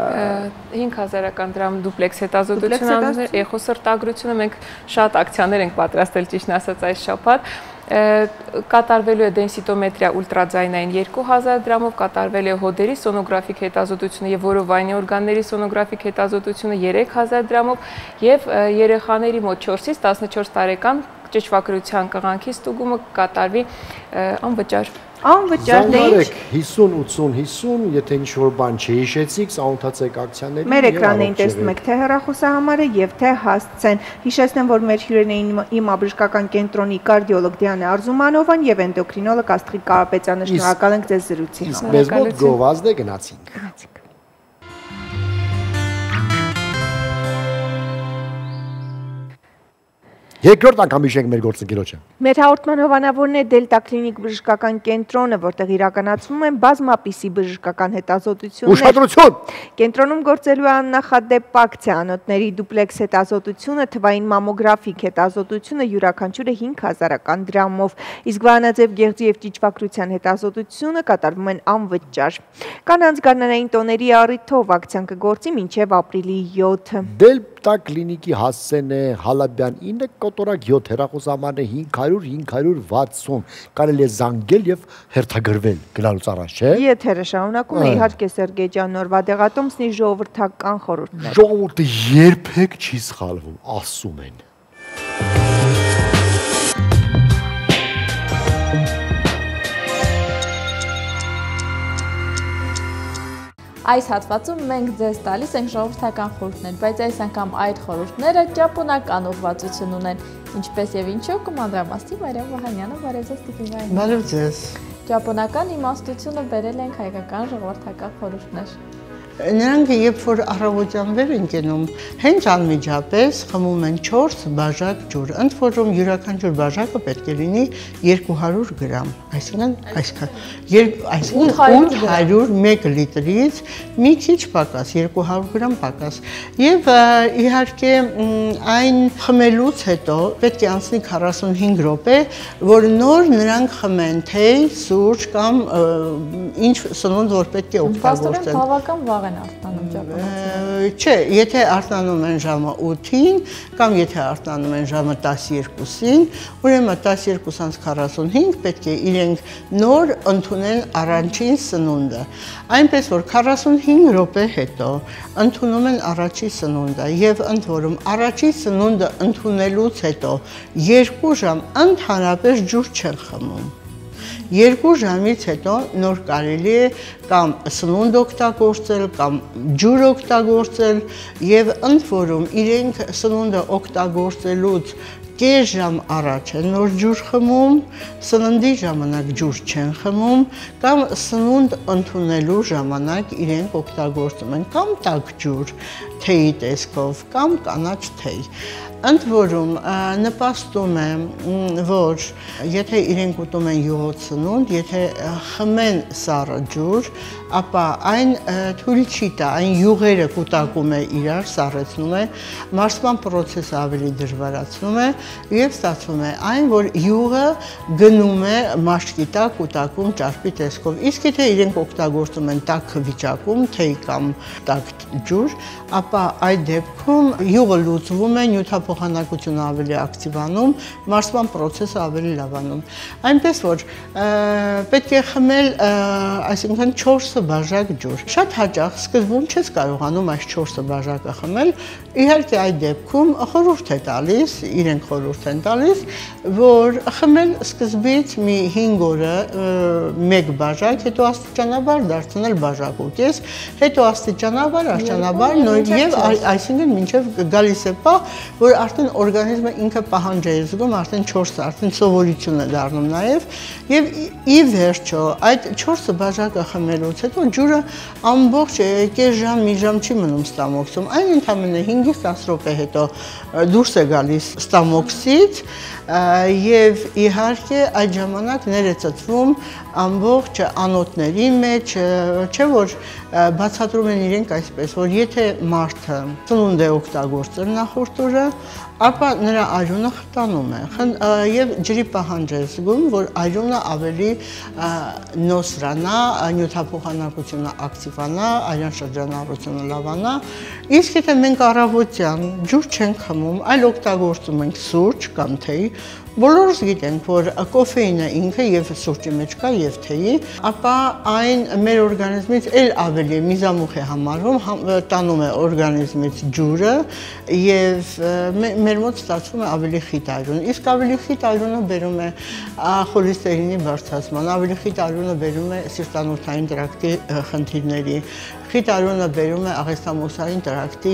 5000 դրամ դուպլեքս հետազոտությունը, էխոսրտագրությունը մենք շատ ակցիաներ ենք պատրաստել ճիշտն ասած այս շաբաթ։ Կատարվելու է դենսիտոմետրիա ուլտրաձայնային 2000 դրամով, կատարվել է հոդերի սոնոգրաֆիկ հետազոտությունը եւ որովայնի օրգանների սոնոգրաֆիկ հետազոտությունը 3000 դրամով եւ երեխաների մոտ 4-ից 14 տարեկան ճճվագրության կղանքի ստուգումը կատարվի անվճար։ Անվճար դե ինչ 50-80-50, եթե ինչ-որ բան չհիշեցիք, սաունթացեք ակցիաներին։ Մեր էկրաններին տեսնում եք թե հեռախոսահամարը եւ թե հասցեն։ Հիշեցնեմ, որ մեր հյուրերն էին իմա բժշկական կենտրոնի կարդիոլոգ Դիանա Արզումանովան եւ էնդոկրինոլոգ Աստղիկ Կարապետյանը։ Շնորհակալ ենք ձեզ զրույցի համար։ Մեզ մոտ գովազդ է գնացինք։ Երկրորդ անգամ հիշենք մեր գործընկերոջը։ Մեր հաղորդման հովանավորն է Դելտա կլինիկ բժշկական կենտրոնը, որտեղ իրականացվում են բազմապիսի բժշկական հետազոտություններ։ Ուշադրություն։ Կենտրոնում գործելու է աննախադեպ ակցիա, անոթների դուպլեքս հետազոտությունը, թվային մամոգրաֆիկ հետազոտությունը յուրաքանչյուրը 5000 դրամով, իսկ վահանաձև գեղձի եւ ճիճվագրության հետազոտությունը կատարվում են անվճար։ Կանանց գարնանային տոների առիթով ակցիան կգործի մինչև ապրիլի 7-ը։ Դելտա կլինիկի հասցեն է Հալաբյան 9 կոտորակ 7 հեռախոսահամարն է 500-560, կարելի է զանգել եւ հերթագրվել գնալուց առաջ, չէ՞։ Եթերը շարունակում է իհարկե Սերգեյ ջան նորվա դեղատոմսնի ժողովրդական խորհուրդներ։ Ժողովուրդը երբեք չի սխալվում, ասում են։ Այս հատվածում մենք ձեզ տալիս ենք ժողովրդական խորհուրդներ, բայց այս անգամ այդ խորհուրդները ճապոնական ուղղվածություն ունեն, ինչպես եւ ինչու կմանրամասնի Մարիամ Վահանյանը, բարև ձեզ Տիկին Վահանյան։ Բարև ձեզ։ Ճապոնական իմաստությունը բերել ենք հայկական ժողովրդական խորհուրդներ։ Նրանք երբ որ առավոտյան վեր են կենում, հենց անմիջապես խմում են 4 բաժակ ջուր, ընդ որում յուրաքանչյուր բաժակը պետք է լինի 200 գրամ, այսինքն 801 լիտրից մի քիչ պակաս, 200 գրամ պակաս։ Եվ իհարկե այն խմելուց հետո պետք է անցնի 45 րոպե, որ նոր նրանք խմեն թեյ, սուրճ կամ ինչ սնունդ որ պետք է օգտագործեն։ Բավական վաղ են արթնանում ճապոնացիները։ Չէ, եթե արթնանում են ժամը 8-ին կամ եթե արթնանում են ժամը 12-ին, ուրեմն 12:45 պետք է իրենք նոր ընդունեն առաջին սնունդը։ Այնպես որ 45 րոպե հետո ընդունում են առաջին սնունդը եւ ընդ որում առաջին սնունդը ընդունելուց հետո 2 ժամ ընդհանրապես ջուր չեն խմում։ 2 ժամից հետո նոր կարելի է կամ սնունդ օգտագործել կամ ջուր օգտագործել եւ ընդ որում իրենք սնունդը օգտագործելուց կես ժամ առաջ են նոր ջուր խմում, սննդի ժամանակ ջուր չեն խմում կամ սնունդ ընդունելու ժամանակ իրենք օգտագործում են կամ տաք ջուր թեյի տեսքով կամ կանաչ թեյ։ Ընդ որում նպաստում է, որ եթե իրենք ուտում են յուղոտ սնունդ, եթե խմեն սառը ջուր, ապա այն թույլ չի տա, այն յուղերը կուտակում է իրար, սառեցնում է, մարսման պրոցեսը ավելի դժվարացնում է եւ ստացվում է այն, որ յուղը գնում է մաշկի տակ կուտակում ճարպի տեսքով։ Իսկ եթե իրենք օգտագործում են տաք վիճակում, թեյ կամ տաք ջուր, ապա այդ դեպքում յուղը լուծվում է, նյութափոխանակությունը ավելի ակտիվանում, մարսման պրոցեսը ավելի լավանում։ Այնպես որ պետք է խմել, այսինքն 4 բաժակ ջուր։ Շատ հաճախ սկզբում չես կարողանում այս 4 բաժակը խմել, իհարկե այդ դեպքում խորհուրդ է տալիս, իրենք խորհուրդ են տալիս, որ խմել սկզբից մի 5 օրը 1 բաժակ, հետո աստիճանաբար դարձնել բաժակ ու կես, հետո աստիճանաբար, եւ այսինքն մինչև գալիս է պահ, որ արդեն օրգանիզմը ինքը պահանջ է զգում, արդեն 4 արդեն սովորություն է դառնում նաեւ եւ ի վերջո այդ 4 բաժակը խմելուց հետո ջուրը ամբողջ կես ժամ, մի ժամ չի մնում ստամոքսում, այն ընդամենը 5-ից 10 րոպե հետո դուրս է գալիս ստամոքսից եւ իհարկե այդ ժամանակ ներծծվում ամբողջ անոթների մեջ, չէ որ բացատրում են իրենք այսպես, որ եթե մարդը սնունդ է օգտագործել նախորդ օրը, ապա նրա արյունը խտանում է եւ ջրի պահանջ է զգում, որ արյունը ավելի նոսրանա, նյութափոխանակությունը ակտիվանա, արյան շրջանառությունը լավանա։ Իսկ եթե մենք առավոտյան ջուր չենք խմում, այլ օգտագործում ենք սուրճ կամ թեյ, բոլորս գիտենք, որ կոֆեինը ինքը եւ սուրճի մեջ կա եւ թեյի, ապա այն մեր օրգանիզմից էլ ավելի միզամուխ է համարվում, տանում է օրգանիզմից ջուրը եւ մեր մոտ ստացվում է ավելի խիտ արյուն։ Իսկ ավելի խիտ արյունը բերում է խոլեստերինի բարձրացման, ավելի խիտ արյունը բերում է սիրտանոթային տրակտի խնդիրների, խիտ արյունը բերում է աղեստամոքսային տրակտի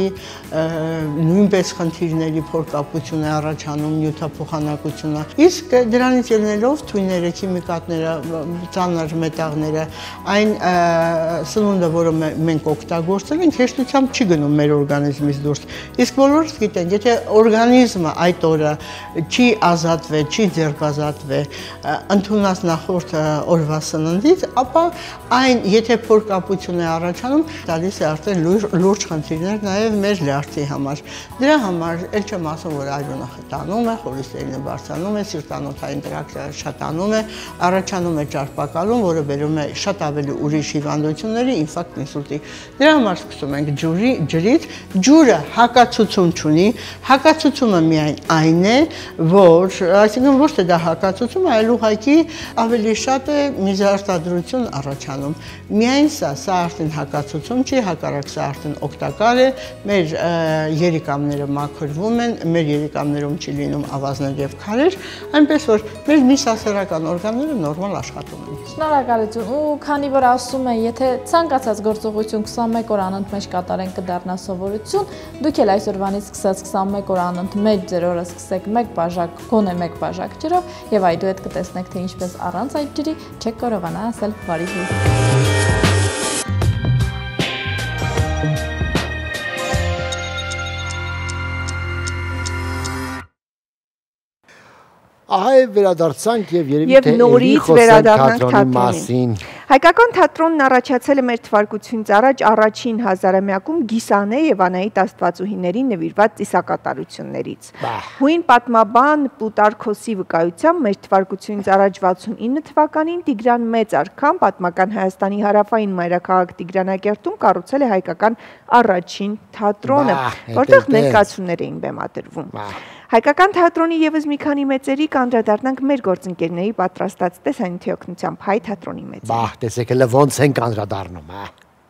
նույնպես խնդիրների փորկապություն է առաջանում, նյութափոխանակությունը։ Իսկ դրանից ելնելով թույները, քիմիկատները, ծանր մետաղները, այն սնունդը, որը մենք օգտագործել ենք, հեշտությամբ չի գնում մեր օրգանիզմից դուրս։ Իսկ բոլորս գիտենք, եթե օրգանիզմը այդ օրը չի ազատվել, չի ձերբազատվել, ընդունած նախորդ օրվա սննդից, ապա այն, եթե փորկապություն է առաջանում, տալիս է արդեն լուրջ խնդիրներ նաև մեր լյարդի համար։ Դրա համար էլ չեմ ասում, որ արյունը խտանում է, խոլեստերինը բարձրանում է, սիրտանոթային տրակտը շատանում է, առաջանում է ճարպակալում, որը բերում է շատ ավելի ուրիշ հիվանդությունների, ինֆարկտ, ինսուլտի։ Դրա համար սկսում ենք ջրից, ջուրը հակացություն չունի, հակացությունը միայն այն է, որ, այսինքն ոչ թե դա հակացություն, այլ ուղղակի ավելի շատ է միզարտադրություն առաջանում։ Միայն սա արդեն հակացություն չի, հակառակ սա արդեն օգտակար է, մեր երիկամները մաքրվում են, մեր երիկամներում չի լինում ավազներ եւ քարեր, այնպես որ մեր միսասերական օրգանները նորմալ աշխատում են։ Շնորհակալություն։ Ու քանի որ ասում են, եթե ցանկացած գործողություն 21 օր անընդմեջ կատարեն կդառնա սովորություն, դուք էլ այսօրվանից սկսած 21 օր անընդմեջ ձեր օրը սկսեք 1 բաժակ, գոնե 1 բաժակ ջրով եւ այդուհետ կտեսնեք, թե ինչպես առանց այդ ջրի չեք կարողանա ասել բարի հույս։ ահա է վերադարձանք եւ երևի Եվ թե նորից վերադառնանք թատրոնին։ Հայկական թատրոնն առաջացել է մեր թվարկությունից առաջ առաջին հազարամյակում Գիսանե եւ Անահիտ Աստվածուհիներին նվիրված ծիսակատարություններից։ Հույն պատմաբան Պլուտարքոսի վկայությամբ մեր թվարկությունից առաջ 69 թվականին Տիգրան Մեծ արքան պատմական Հայաստանի հարավային մայրաքաղաք Տիգրանակերտում կառուցել է հայկական առաջին թատրոնը, որտեղ ներկայացումներ էին բեմադրվում։ Հայկական թատրոնի եւս մի քանի մեծերի կանդրադառնանք մեր գործընկերների պատրաստած տեսանյութի օգնությամբ հայ թատրոնի մեծերի։ Բահ, տեսեք հələ ոնց են կանդրադառնում, հա։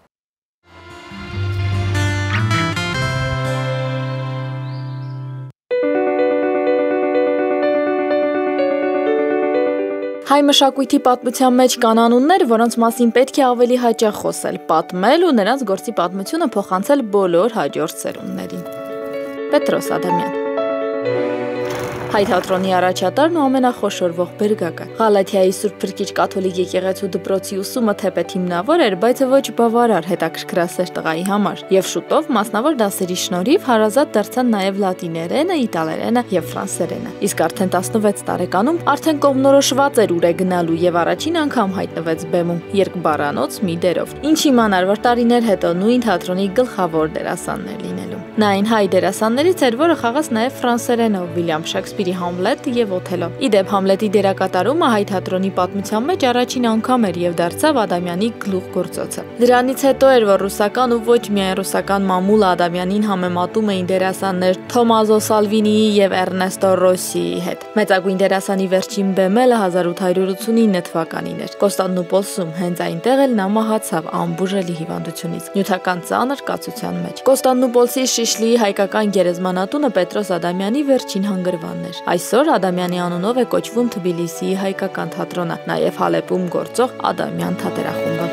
Հայ մշակույթի պատմության մեջ կան անուններ, որոնց մասին պետք է ավելի հաճախ խոսել, պատմել ու նրանց գործի պատմությունը փոխանցել բոլոր հաջորդ սերունդներին։ Պետրոս Ադամյան Հայ թատրոնի առաջատարն ու ամենախոշորվող բերգակը։ Ղալաթիայի Սուրբ Փրկիչ կաթոլիկ եկեղեցու դպրոցի ուսումը թեպետ հիմնավոր էր, բայց ոչ բավարար հետաքրքրասեր տղայի համար, եւ շուտով մասնավոր դասերի շնորհիվ հարազատ դարձան նաեւ լատիներենը, իտալերենը եւ ֆրանսերենը։ Իսկ արդեն 16 տարեկանում արդեն կողմնորոշված էր ուր է գնալու եւ առաջին անգամ հայտնվեց բեմում երկբարանոց մի դերով։ Ինչ իմանար, որ տարիներ հետո նույն թատրոնի գլխավոր դերասաններ լինելու։ Նա այն հայ դերասաններից էր, որը խաղաց նաեւ ֆրանսերենով Վիլյամ Շեքսպիրի Համլետ եւ Օթելո։ Իդեպ Համլետի դերակատարումը հայ թատրոնի պատմության մեջ առաջին անգամ էր եւ դարձավ Ադամյանի գլուխգործոցը։ Դրանից հետո էր, որ ռուսական ու ոչ միայն ռուսական մամուլը Ադամյանին համեմատում էին դերասաններ Թոմազո Սալվինիի եւ Էրնեստո Ռոսիի հետ։ Մեծագույն դերասանի վերջին բեմելը 1889 թվականին էր։ Կոստանդնուպոլսում հենց այնտեղ էլ նա մահացավ անբուժելի հիվանդությունից, նյութական ծանր կացության մեջ։ Կոստանդնուպոլսի Շիշլիի հայկական գերեզմանատունը Պետրոս Ադամյանի վերջին հանգրվանն էր։ Այսօր Ադամյանի անունով է կոչվում Թբիլիսիի հայկական թատրոնը, նաև Հալեպում գործող Ադամյան թատերախումբը։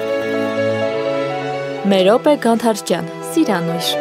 Մերոպե Գանթարջյան, Սիրանույշ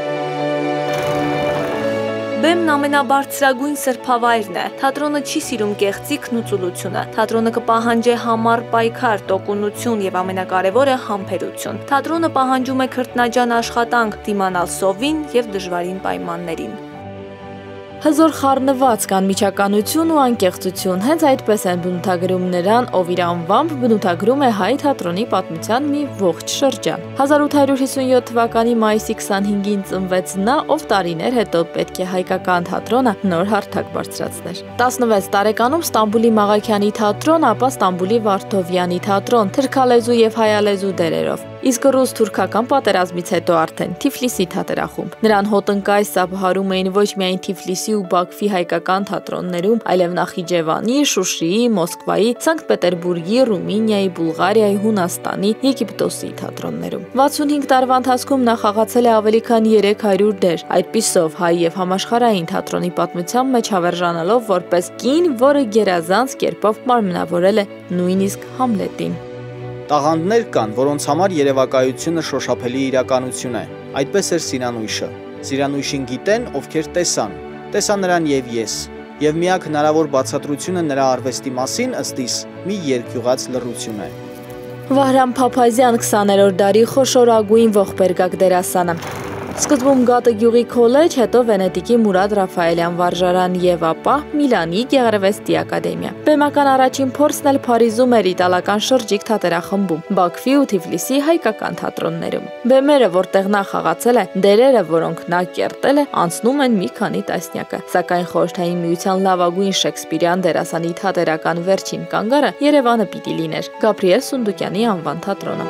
Բեմն ամենաբարձրագույն սրբավայրն է։ Թատրոնը չի սիրում կեղծիքն ու ծուլությունը։ Թատրոնը կպահանջի համառ պայքար, տոկունություն եւ ամենակարևորը համբերություն։ Թատրոնը պահանջում է քրտնաջան աշխատանք, դիմանալ սովին եւ դժվարին պայմաններին։ Հզոր խառնված կան միջականություն ու անկեղծություն, հենց այդպես են բնութագրում նրան, ով իր անվամբ բնութագրում է հայ թատրոնի պատմության մի ողջ շրջան։ 1857 թվականի մայիսի 25-ին ծնվեց նա, ով տարիներ հետո պետք է հայկական թատրոնը նոր հարթակ բարձրացներ։ 16 տարեկանում Ստամբուլի Մաղաքյանի թատրոն, ապա Ստամբուլի Վարդովյանի թատրոն, թրքալեզու եւ հայալեզու դերերով։ Իսկ ռուս-թուրքական պատերազմից հետո արդեն Թիֆլիսի թատերախումբ։ Նրան հոտնկայս սափահարում էին ոչ միայն Թիֆլիսի ու Բաքվի հայկական թատրոններում, այլև Նախիջևանի, Շուշիի, Մոսկվայի, Սանկտ Պետերբուրգի, Ռումինիայի, Բուլղարիայի, Հունաստանի, Եգիպտոսի թատրոններում։ 65 տարվա ընթացքում նա խաղացել է ավելի քան 300 դեր, այդպիսով հայ եւ համաշխարհային թատրոնի պատմության մեջ հավերժանալով որպես կին, որը գերազանց կերպով մարմնավորել է նույնիսկ Համլետին։ Տաղանդներ կան, որոնց համար երևակայությունը շոշափելի իրականություն է։ Այդպես էր Սիրանույշը։ Սիրանույշին գիտեն, ովքեր տեսան նրան եւ ես։ Եվ միակ հնարավոր բացատրությունը նրա արվեստի մասին ըստ իս մի երկյուղած լռություն է։ Վահրամ Փափազյան 20-րդ դարի խոշորագույն ողբերգակ դերասանը։ Սկզբում Գատը գյուղի քոլեջ, հետո Վենետիկի Մուրադ Ռաֆայելյան վարժարան եւ ապա Միլանի Գեղարվեստի ակադեմիա։ Բեմական առաջին փորձն էլ Փարիզում էր իտալական շրջիկ թատերախմբում, Բաքվի ու Թիֆլիսի հայկական թատրոններում։ Բեմերը, որտեղ նա խաղացել է, դերերը, որոնք նա կերտել է, անցնում են մի քանի տասնյակը, սակայն Խորհրդային Միության լավագույն շեքսպիրյան դերասանի թատերական վերջին կանգառը Երևանը պիտի լիներ Գաբրիել Սունդուկյանի անվան թատրոնը։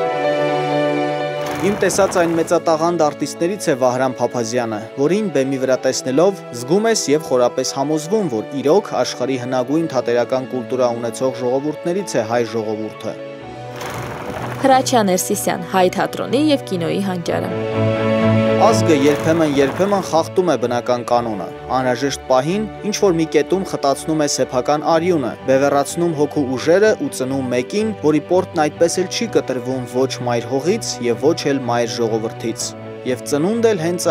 Իմ տեսած այն մեծատաղանդ արտիստներից է Վահրամ Փափազյանը, որին բեմի վրա տեսնելով զգում ես եւ խորապես համոզվում, որ իրոք աշխարհի հնագույն թատերական կուլտուրա ունեցող ժողովուրդներից է հայ ժողովուրդը։ Հրաչյա Ներսիսյան, հայ թատրոնի եւ կինոյի հանճարը։ Ազգը երբեմն խախտում է բնական կանոնը, անհրաժեշտ պահին ինչ-որ մի կետում խտացնում է սեփական արյունը, բևեռացնում հոգու ուժերը ու ծնում մեկին, որի պորտն այդպես էլ չի կտրվում ոչ մայր հողից եւ ոչ էլ մայր ժողովրդից։ Եվ ծնունդ էլ հենց այդ,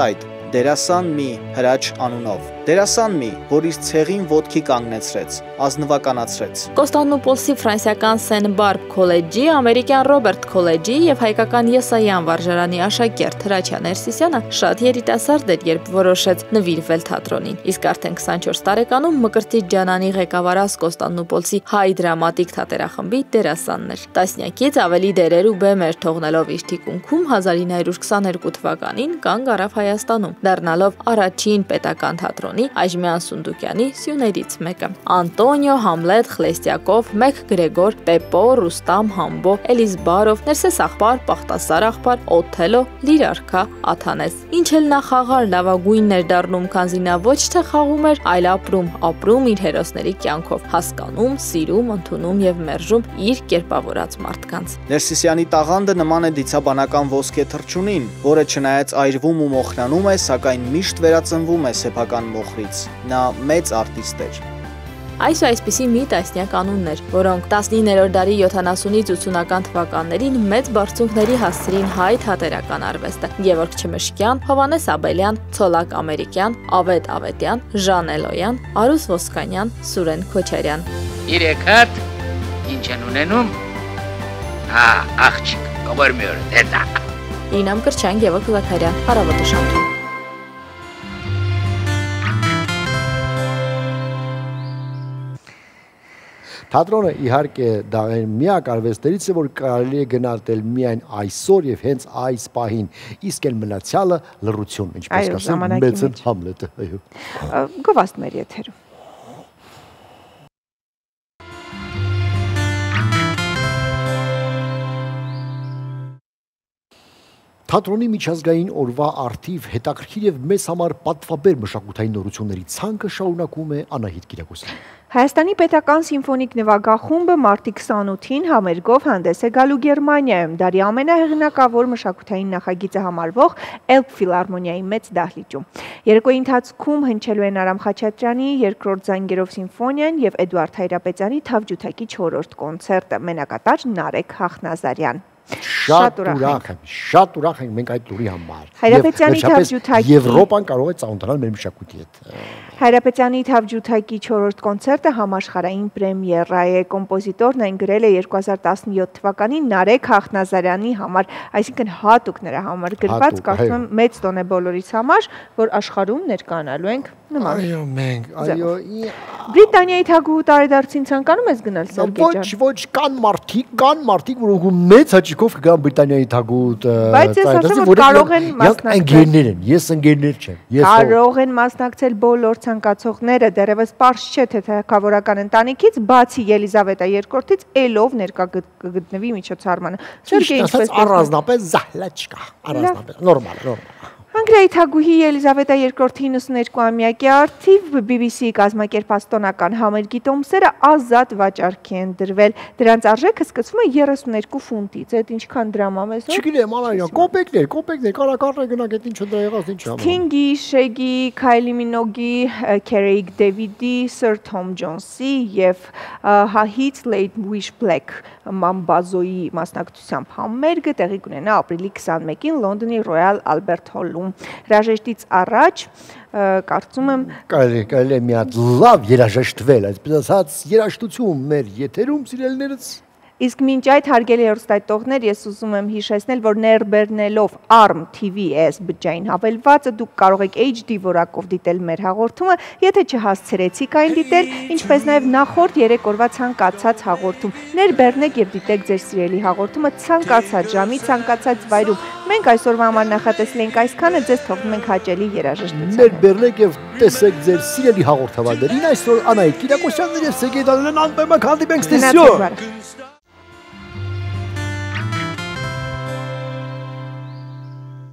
Դերասան մի հրաչ անունով։ Դերասան մի, որ իր ցեղին ոտքի կանգնեցրեց, ազնվականացրեց։ Կոստանդնուպոլսի ֆրանսիական Սեն Բարբ քոլեջի, ամերիկյան Ռոբերտ քոլեջի եւ հայկական Եսայան վարժարանի աշակերտ Հրաչյա Ներսիսյանը շատ երիտասարդ էր, երբ որոշեց նվիրվել թատրոնին։ Իսկ արդեն 24 տարեկանում Մկրտիչ Ջանանի ղեկավարած Կոստանդնուպոլսի հայ դրամատիկ թատերախմբի դերասանն էր։ Տասնյակից ավելի դերեր ու բեմեր թողնելով իր թիկունքում 1922 թվականին կանգ առավ Հայաստանում, դառնալով առաջին պետական թատրոնի Այժմյան Սունդուկյանի սյուներից մեկը։ Անտոնիո, Համլետ, Խլեստյակով, Մեկ Գրեգոր, Պեպո, Ռուստամ, Համբո, Էլիզբարով, Ներսես աղբար, Պախտասար աղբար, Օթելո, Լիրարքա, Աթանես։ Ինչ էլ նա խաղար լավագույնն էր դառնում, քանզի նա ոչ թե խաղում էր, այլ ապրում իր հերոսների կյանքով, հասկանում, սիրում, ընդունում եւ մերժում իր կերպավորած մարդկանց։ Ներսիսյանի տաղանդը նման է դիցաբանական ոսկե թռչունին, որը չնայած այրվում ու մոխրանում է, սակայն միշտ վերածնվում է սեփական մոխրից։ Նա մեծ արտիստ էր։ Այս ու այսպիսի մի տասնյակ անուններ, որոնք 19-րդ դարի 70-ից 80-ական թվականներին մեծ բարձունքների հասցրին հայ թատերական արվեստը՝ Գևորգ Չմշկյան, Հովհաննես Աբելյան, Ցոլակ Ամերիկյան, Ավետ Ավետյան, Ժան Էլոյան, Արուս Ոսկանյան, Սուրեն Քոչարյան։ Երեք հատ ինչ են ունենում։ Աղջիկ, կողորմի օրը, դետա։ Ինամ Կրչյան, Գևորգ Զաքարյան, Առավոտը շաբաթ։ Թատրոնը իհարկե դա միակ արվեստներից է, որ կարելի է գնահատել միայն այսօր եւ հենց այս պահին, իսկ էլ մնացյալը լռություն, ինչպես կասեմ, մեծն Համլետը, այո։ Գովազդ մեր եթերում։ Թատրոնի միջազգային օրվա արդիվ հետաքրքիր եւ մեզ համար պատվաբեր մշակութային նորությունների ցանկը շարունակում է Անահիտ Կիրակոսյանը։ Հայաստանի պետական սիմֆոնիկ նվագախումբը մարտի 28-ին համերգով հանդես է գալու Գերմանիայում, դարի ամենահեղինակավոր մշակութային նախագիծը համարվող Էլբ ֆիլհարմոնիայի մեծ դահլիճում։ Երեկոյի ընթացքում հնչելու են Արամ Խաչատրյանի երկրորդ զանգերով սիմֆոնիան եւ Էդուարդ Հայրապետյանի թավջութակի 4-րդ կոնցերտը, մենակատար Նարեկ Հախնազարյան։ Շատ ուրախ ենք մենք այդ լուրի համար։ Հայրապետյանի թավջութակի Եվրոպան կարող է ծանոթանալ մեր մշակույթի հետ։ Հայրապետյանի թավջութակի 4-րդ կոնցերտը համաշխարհային պրեմիերա է։ Կոմպոզիտորն այն գրել է 2017 թվականին Նարեկ Հախնազարյանի համար, այսինքն հատուկ նրա համար գրված, կարծում եմ մեծ տոն է բոլորիս համար, որ աշխարհում ներկայանալու ենք նման։ Այո, մենք, այո։ Բրիտանիայի թագուհու տարեդարձին ցանկանում ես գնալ Սերգեյ ջան։ Ոչ, կան մարդիկ, որոնք մեծ հաճիկով կգան Բրիտանիայի թագուհու Բայց ես ասեմ, որ կարող են մասնակցել։ Ես ընկերներ չեմ։ Կարող են մասնակցել բոլոր ցանկացողները, դեռևս պարզ չէ թե թագավորական ընտանիքից, բացի Ելիզավետա II-ից, ելով ներկա կգտնվի միջոցառմանը։ Սերգեյ ինչպես առանձնապես զահլաչկա, առանձնապես նորմալ։ Հանգրիայի թագուհի Ելիզավետա II-ի 92-ամյակի արդիվ BBC-ի կազմակերպած տոնական համերգի տոմսերը ազատ վաճառքի են դրվել։ Դրանց արժեքը սկսվում է 32 ֆունտից։ Այդ ինչքան դրամ է մեզ։ Չգիտեմ, Անարյան, կոպեկներ, կարակարներ գնաք, այդ ինչ դրա եղած ինչ է։ Sting-ի, Shaggy, Kylie Minogue-ի, Craig David-ի, Sir Tom Jones-ի եւ Hahith Late Wish Black Mambazo-ի մասնակցությամբ համերգը տեղի կունենա ապրիլի 21-ին Լոնդոնի Royal Albert Hall-ում։ Հրաժեշտից առաջ կարծում եմ կարելի է մի հատ լավ երաժշտվել, այսպես ասած երաժշտություն մեր եթերում սիրելիներս։ Իսկ մինչ այդ հարգելի հեռուստատիտողներ, ես ուզում եմ հիշեցնել, որ ներբեռնելով ARM TV-S բջջային հավելվածը դուք կարող եք HD որակով դիտել մեր հաղորդումը, եթե չհասցրեցիք այն դիտել, ինչպես նաև նախորդ 3 օրվա ցանկացած հաղորդում։ Ներբեռնեք եւ դիտեք ձեր սիրելի հաղորդումը ցանկացած ժամի, ցանկացած վայրում։ Մենք այսօրվա համար նախատեսել ենք այսքանը, ձեզ թողնում ենք հաճելի երաժշտություն։ Ներբեռնեք եւ տեսեք ձեր սիրելի հաղորդավարներին այսօր Անահիտ Կիրակոսյանն եւ Սերգեյ Դանիելյանն անպայման հանդիպենք ստեսյո։